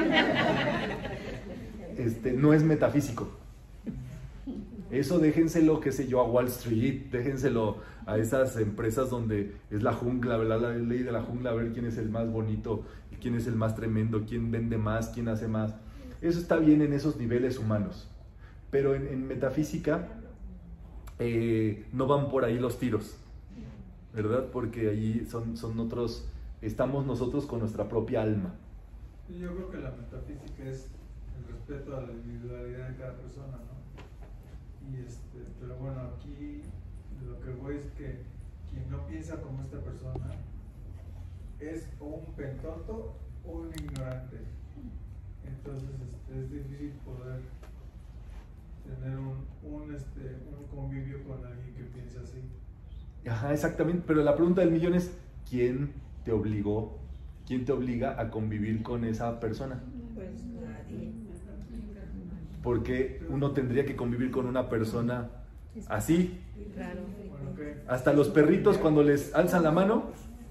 este, no es metafísico. Eso déjenselo, qué sé yo, a Wall Street, déjenselo a esas empresas donde es la jungla, ¿verdad? La ley de la jungla, a ver quién es el más bonito, quién es el más tremendo, quién vende más, quién hace más. Eso está bien en esos niveles humanos, pero en, en metafísica eh, no van por ahí los tiros, ¿verdad? Porque allí son, son otros, estamos nosotros con nuestra propia alma.
Yo creo que la metafísica es el respeto a la individualidad de cada persona, ¿no? Y este, pero bueno, aquí lo que voy es que quien no piensa como esta persona es o un pentonto o un ignorante. Entonces este, es difícil poder tener un, un, este, un convivio con alguien que piense así.
Ajá, exactamente, pero la pregunta del millón es ¿quién te obligó, quién te obliga a convivir con esa persona?
Pues nadie.
Porque uno tendría que convivir con una persona así.
Claro.
Hasta los perritos cuando les alzan la mano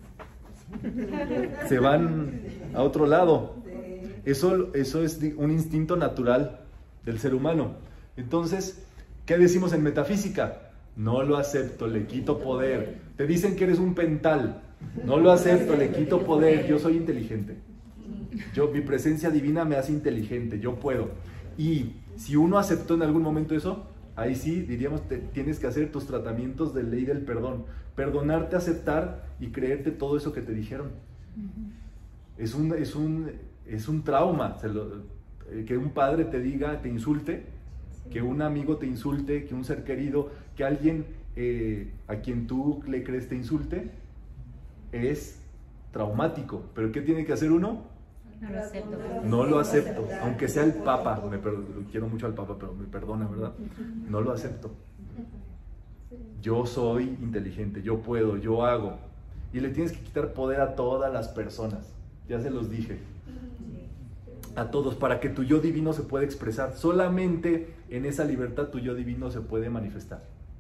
se van a otro lado. Eso, eso es un instinto natural del ser humano. Entonces, ¿qué decimos en metafísica? No lo acepto, le quito poder. Te dicen que eres un pental. No lo acepto, le quito poder. Yo soy inteligente. Yo, mi presencia divina me hace inteligente. Yo puedo. Y si uno aceptó en algún momento eso, ahí sí diríamos, te, tienes que hacer tus tratamientos de ley del perdón. Perdonarte, aceptar y creerte todo eso que te dijeron. Es un, es un, es un trauma. Se lo, que un padre te diga, te insulte, que un amigo te insulte, que un ser querido, que alguien eh, a quien tú le crees te insulte, es traumático. ¿Pero qué tiene que hacer uno?
No lo acepto.
No lo acepto, aunque sea el Papa, me quiero mucho al Papa, pero me perdona, ¿verdad? No lo acepto. Yo soy inteligente, yo puedo, yo hago. Y le tienes que quitar poder a todas las personas, ya se los dije. A todos, para que tu yo divino se pueda expresar. Solamente en esa libertad tu yo divino se puede manifestar.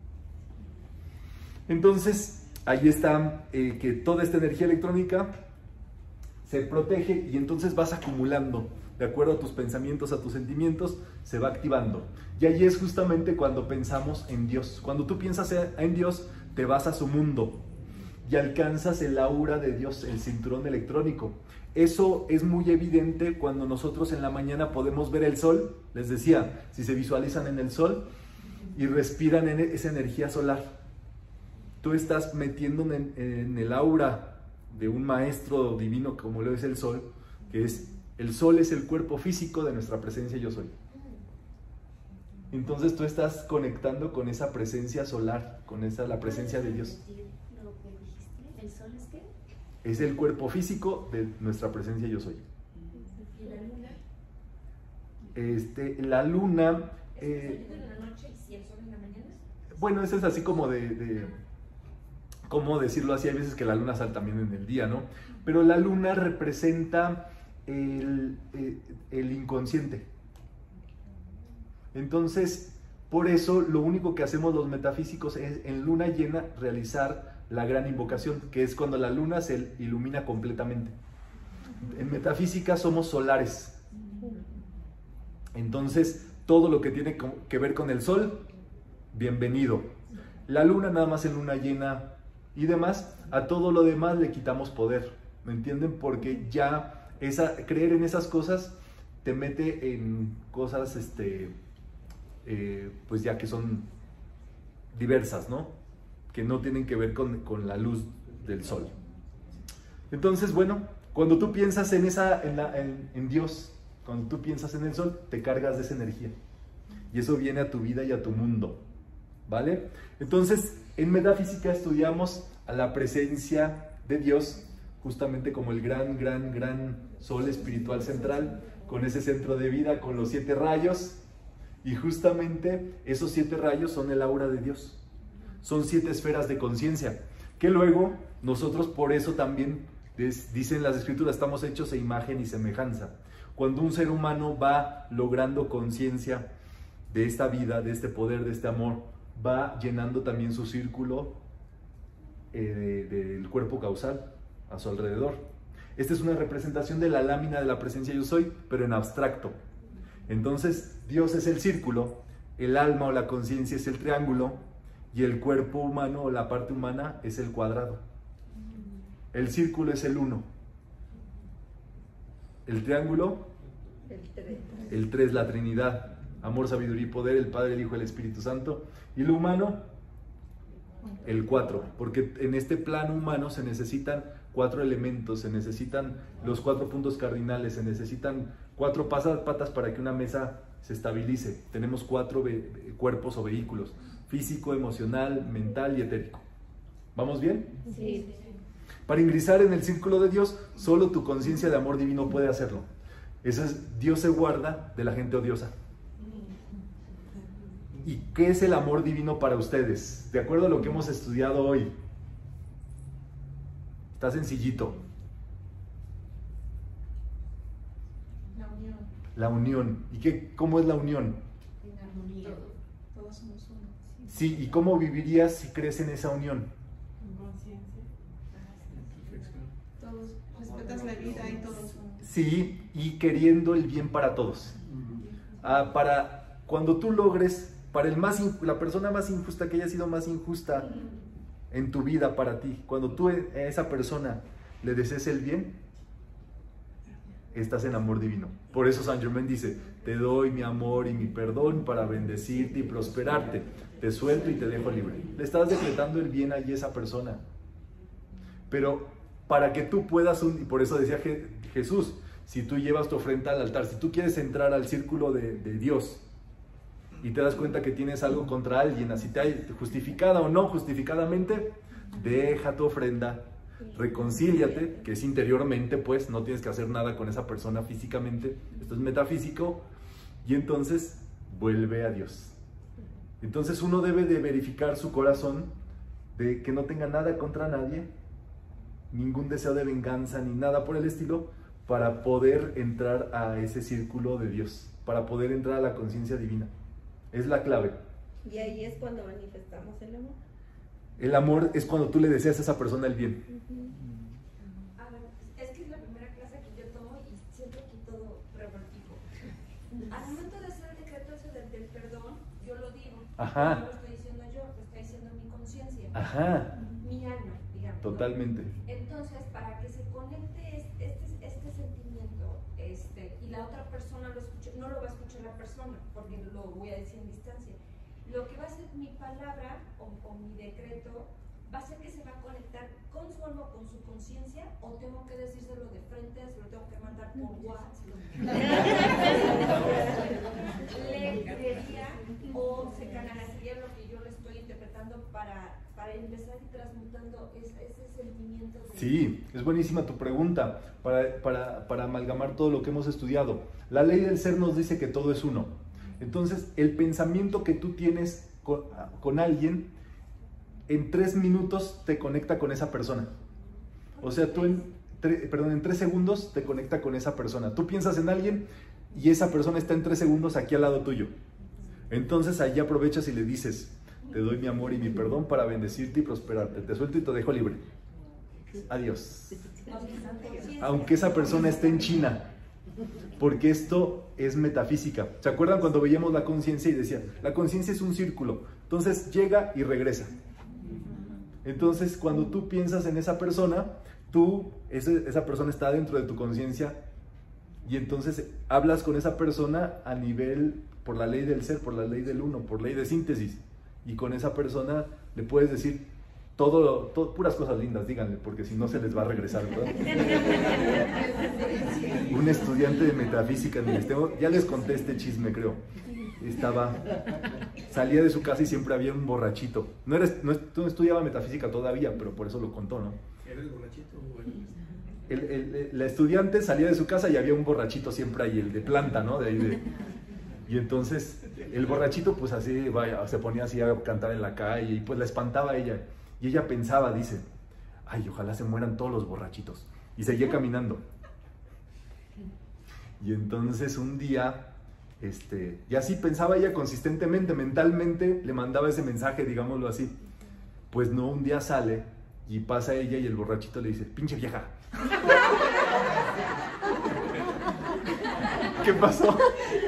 Entonces, ahí está eh, que toda esta energía electrónica se protege y entonces vas acumulando, de acuerdo a tus pensamientos, a tus sentimientos, se va activando. Y ahí es justamente cuando pensamos en Dios. Cuando tú piensas en Dios, te vas a su mundo y alcanzas el aura de Dios, el cinturón electrónico. Eso es muy evidente cuando nosotros en la mañana podemos ver el sol. Les decía, si se visualizan en el sol y respiran en esa energía solar, tú estás metiendo en, en el aura de un maestro divino como lo es el sol, que es, el sol es el cuerpo físico de nuestra presencia yo soy. Entonces tú estás conectando con esa presencia solar, con esa, la presencia de Dios.
¿El sol es qué?
Es el cuerpo físico de nuestra presencia yo soy.
¿Y la luna?
Este, la luna... Eh,
¿Es el sol en la noche y el sol en la mañana?
bueno, eso es así como de... de ¿cómo decirlo así? Hay veces que la luna sale también en el día, ¿no? Pero la luna representa el, el, el inconsciente. Entonces, por eso lo único que hacemos los metafísicos es en luna llena realizar la gran invocación, que es cuando la luna se ilumina completamente. En metafísica somos solares. Entonces, todo lo que tiene que ver con el sol, bienvenido. La luna nada más en luna llena y demás, a todo lo demás le quitamos poder, ¿me entienden? Porque ya esa, creer en esas cosas te mete en cosas, este, eh, pues ya que son diversas, ¿no? Que no tienen que ver con, con la luz del sol. Entonces, bueno, cuando tú piensas en, esa, en, la, en, en Dios, cuando tú piensas en el sol, te cargas de esa energía. Y eso viene a tu vida y a tu mundo, ¿vale? Entonces, en metafísica estudiamos a la presencia de Dios, justamente como el gran, gran, gran sol espiritual central, con ese centro de vida, con los siete rayos, y justamente esos siete rayos son el aura de Dios. Son siete esferas de conciencia, que luego nosotros por eso también, dicen las escrituras, estamos hechos a imagen y semejanza. Cuando un ser humano va logrando conciencia de esta vida, de este poder, de este amor, va llenando también su círculo eh, de, del cuerpo causal a su alrededor. Esta es una representación de la lámina de la presencia yo soy, pero en abstracto. Entonces, Dios es el círculo, el alma o la conciencia es el triángulo, y el cuerpo humano o la parte humana es el cuadrado. El círculo es el uno. El triángulo, el tres, la Trinidad. Amor, sabiduría y poder, el Padre, el Hijo y el Espíritu Santo. Y lo humano, el cuatro. Porque en este plano humano se necesitan cuatro elementos, se necesitan los cuatro puntos cardinales, se necesitan cuatro patas para que una mesa se estabilice. Tenemos cuatro cuerpos o vehículos: físico, emocional, mental y etérico. ¿Vamos bien?
Sí.
Para ingresar en el círculo de Dios, solo tu conciencia de amor divino puede hacerlo. Eso es, Dios se guarda de la gente odiosa. ¿Y qué es el amor divino para ustedes? De acuerdo a lo que hemos estudiado hoy. Está sencillito.
La unión.
La unión. ¿Y qué, cómo es la unión?
En armonía. Todos somos uno.
Sí, ¿y cómo vivirías si crees en esa unión?
Todos respetas la vida y todos.
Sí, y queriendo el bien para todos. Ah, para cuando tú logres, para el más, la persona más injusta, que haya sido más injusta en tu vida para ti, cuando tú a esa persona le desees el bien, estás en amor divino. Por eso Saint Germain dice: te doy mi amor y mi perdón para bendecirte y prosperarte, te suelto y te dejo libre. Le estás decretando el bien a esa persona. Pero para que tú puedas, un, y por eso decía Je, Jesús, si tú llevas tu ofrenda al altar, si tú quieres entrar al círculo de, de Dios y te das cuenta que tienes algo contra alguien, así te hay justificada o no justificadamente, deja tu ofrenda, reconcíliate, que es interiormente, pues no tienes que hacer nada con esa persona físicamente, esto es metafísico, y entonces vuelve a Dios. Entonces uno debe de verificar su corazón, de que no tenga nada contra nadie, ningún deseo de venganza ni nada por el estilo, para poder entrar a ese círculo de Dios, para poder entrar a la conciencia divina. Es la clave.
Y ahí es cuando manifestamos el amor.
El amor es cuando tú le deseas a esa persona el bien.
Uh-huh. A ver, es que es la primera clase que yo tomo y siento aquí todo revoltivo. Al momento de hacer el decreto ese del, del perdón, yo lo digo.
Ajá.
No lo estoy diciendo yo, lo está diciendo mi conciencia.
Ajá.
Mi alma, digamos.
Totalmente.
Entonces, para que se conecte este, este, este sentimiento, este, y la otra persona lo escuche, no lo va a escuchar la persona, porque lo voy a decir en distancia. Lo que va a ser mi palabra o, o mi decreto va a ser que se va a conectar con su alma, con su conciencia, o tengo que decírselo de frente, se lo tengo que mandar por WhatsApp. Leería o se canalizaría lo que yo le estoy interpretando para, para empezar y transmutando ese, ese sentimiento. De...
Sí, es buenísima tu pregunta para, para, para amalgamar todo lo que hemos estudiado. La ley del ser nos dice que todo es uno. Entonces, el pensamiento que tú tienes con, con alguien en tres minutos te conecta con esa persona. O sea, tú en, tre, perdón, en tres segundos te conecta con esa persona. Tú piensas en alguien y esa persona está en tres segundos aquí al lado tuyo. Entonces allí aprovechas y le dices, te doy mi amor y mi perdón para bendecirte y prosperarte. Te suelto y te dejo libre. Adiós. Aunque esa persona esté en China. Porque esto es metafísica. ¿Se acuerdan cuando veíamos la conciencia y decía, la conciencia es un círculo? Entonces llega y regresa. Entonces cuando tú piensas en esa persona, tú, ese, esa persona está dentro de tu conciencia y entonces hablas con esa persona a nivel, por la ley del ser, por la ley del uno, por ley de síntesis. Y con esa persona le puedes decir todo, todo puras cosas lindas, díganle, porque si no se les va a regresar, ¿verdad? Un estudiante de metafísica en el extremo, ya les conté este chisme, creo. Estaba, salía de su casa y siempre había un borrachito. No eres, no, tú no estudiabas metafísica todavía, pero por eso lo contó, ¿no?
¿Era el borrachito o el...
El, el, el, la estudiante salía de su casa y había un borrachito siempre ahí, el de planta, ¿no? De ahí de, y entonces el borrachito pues así, vaya, se ponía así a cantar en la calle y pues la espantaba a ella. Y ella pensaba, dice, ay, ojalá se mueran todos los borrachitos. Y seguía caminando. Y entonces un día, este, y así pensaba ella consistentemente, mentalmente le mandaba ese mensaje, digámoslo así. Pues no, un día sale y pasa ella y el borrachito le dice, pinche vieja. ¿Qué pasó?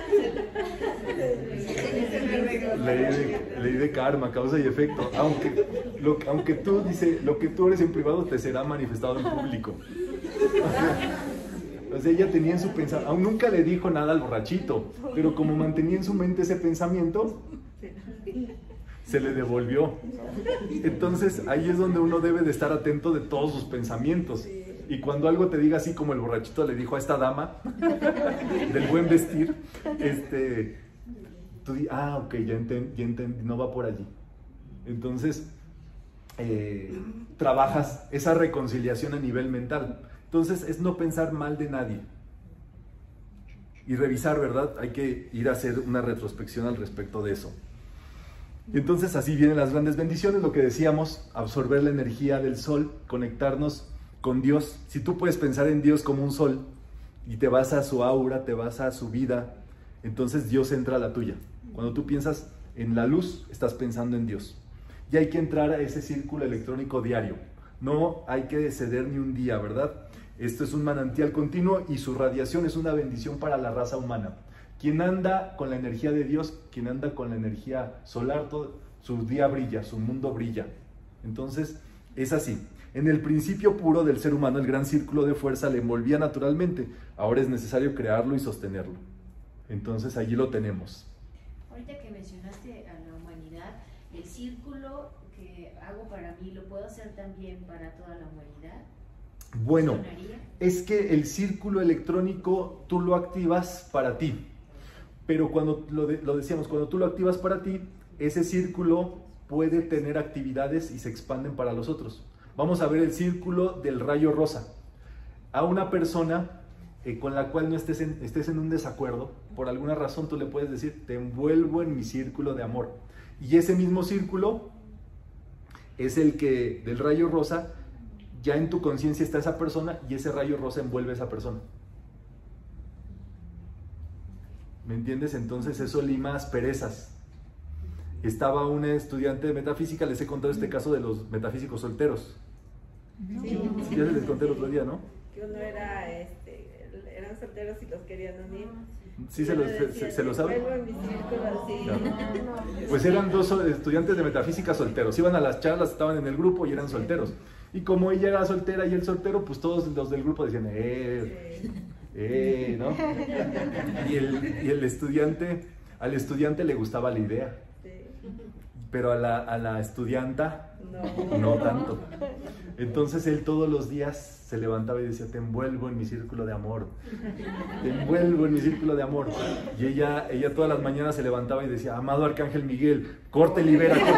Ley de, ley de karma, causa y efecto. Aunque, lo, aunque tú, dice, lo que tú eres en privado te será manifestado en público. O sea, o sea, ella tenía en su pensamiento, aún nunca le dijo nada al borrachito, pero como mantenía en su mente ese pensamiento, se le devolvió. Entonces ahí es donde uno debe de estar atento de todos sus pensamientos. Y cuando algo te diga así como el borrachito le dijo a esta dama del buen vestir, este, tú di, ah, ok, ya entendí, ya entendí, no va por allí. Entonces eh, trabajas esa reconciliación a nivel mental. Entonces es no pensar mal de nadie y revisar, ¿verdad? Hay que ir a hacer una retrospección al respecto de eso. Y entonces así vienen las grandes bendiciones, lo que decíamos, absorber la energía del sol, conectarnos con Dios. Si tú puedes pensar en Dios como un sol y te vas a su aura, te vas a su vida, entonces Dios entra a la tuya. Cuando tú piensas en la luz, estás pensando en Dios. Y hay que entrar a ese círculo electrónico diario. No hay que ceder ni un día, ¿verdad? Esto es un manantial continuo y su radiación es una bendición para la raza humana. Quien anda con la energía de Dios, quien anda con la energía solar, todo, su día brilla, su mundo brilla. Entonces, es así. En el principio puro del ser humano, el gran círculo de fuerza le envolvía naturalmente. Ahora es necesario crearlo y sostenerlo. Entonces, allí lo tenemos.
Ahorita que mencionaste a la humanidad, el círculo que hago para mí, ¿lo puedo hacer también para toda la humanidad?
Bueno,
¿Funcionaría?
es que el círculo electrónico tú lo activas para ti. Pero cuando lo, de, lo decíamos, cuando tú lo activas para ti, ese círculo puede tener actividades y se expanden para los otros. Vamos a ver el círculo del rayo rosa. A una persona eh, con la cual no estés en, estés en un desacuerdo, por alguna razón tú le puedes decir, te envuelvo en mi círculo de amor. Y ese mismo círculo es el que, del rayo rosa, ya en tu conciencia está esa persona y ese rayo rosa envuelve a esa persona. ¿Me entiendes? Entonces eso lima asperezas. Estaba una estudiante de metafísica, les he contado este caso de los metafísicos solteros.
Sí.
Ya les conté el otro día, ¿no?
Que uno era, este, eran solteros y los querían unir.
Sí, se, los, se, se, se lo saben.
Sí.
Pues eran dos estudiantes de metafísica solteros. Iban a las charlas, estaban en el grupo y eran solteros. Y como ella era soltera y él soltero, pues todos los del grupo decían, eh, eh, ¿no? Y el, y el estudiante, al estudiante le gustaba la idea. Pero a la, a la estudianta, no. no tanto. Entonces él todos los días se levantaba y decía, te envuelvo en mi círculo de amor, te envuelvo en mi círculo de amor. Y ella, ella todas las mañanas se levantaba y decía, amado Arcángel Miguel, corte, libera, corte,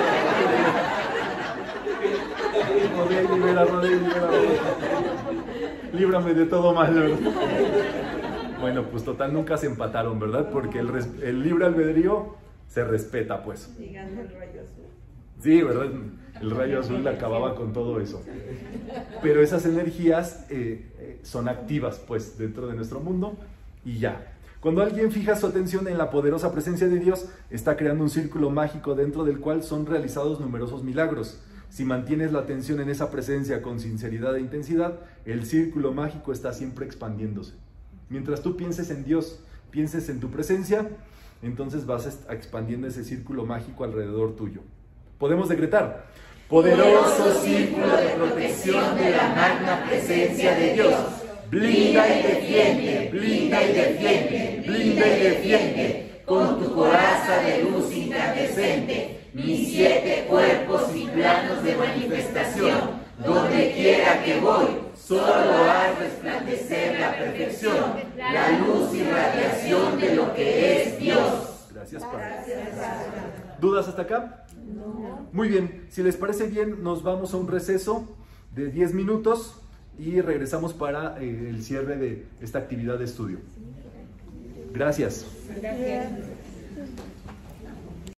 libera. Rodea y libera, rodea y libera, rodea. Líbrame de todo mal. Bueno, pues total, nunca se empataron, ¿verdad? Porque el, el libre albedrío se respeta, pues.
Y gana el rayo azul.
Sí, ¿verdad? El rayo azul acababa con todo eso. Pero esas energías eh, eh, son activas, pues, dentro de nuestro mundo y ya. Cuando alguien fija su atención en la poderosa presencia de Dios, está creando un círculo mágico dentro del cual son realizados numerosos milagros. Si mantienes la atención en esa presencia con sinceridad e intensidad, el círculo mágico está siempre expandiéndose. Mientras tú pienses en Dios, pienses en tu presencia, entonces vas expandiendo ese círculo mágico alrededor tuyo. Podemos decretar:
poderoso círculo de protección de la magna presencia de Dios, blinda y defiende, blinda y defiende, blinda y defiende, con tu coraza de luz incandescente, mis siete cuerpos y planos de manifestación, donde quiera que voy, solo haz resplandecer la perfección, la luz y radiación de lo que es Dios.
Gracias, Padre. ¿Dudas hasta acá?
No.
Muy bien, si les parece bien, nos vamos a un receso de diez minutos y regresamos para eh, el cierre de esta actividad de estudio. Gracias.
Gracias.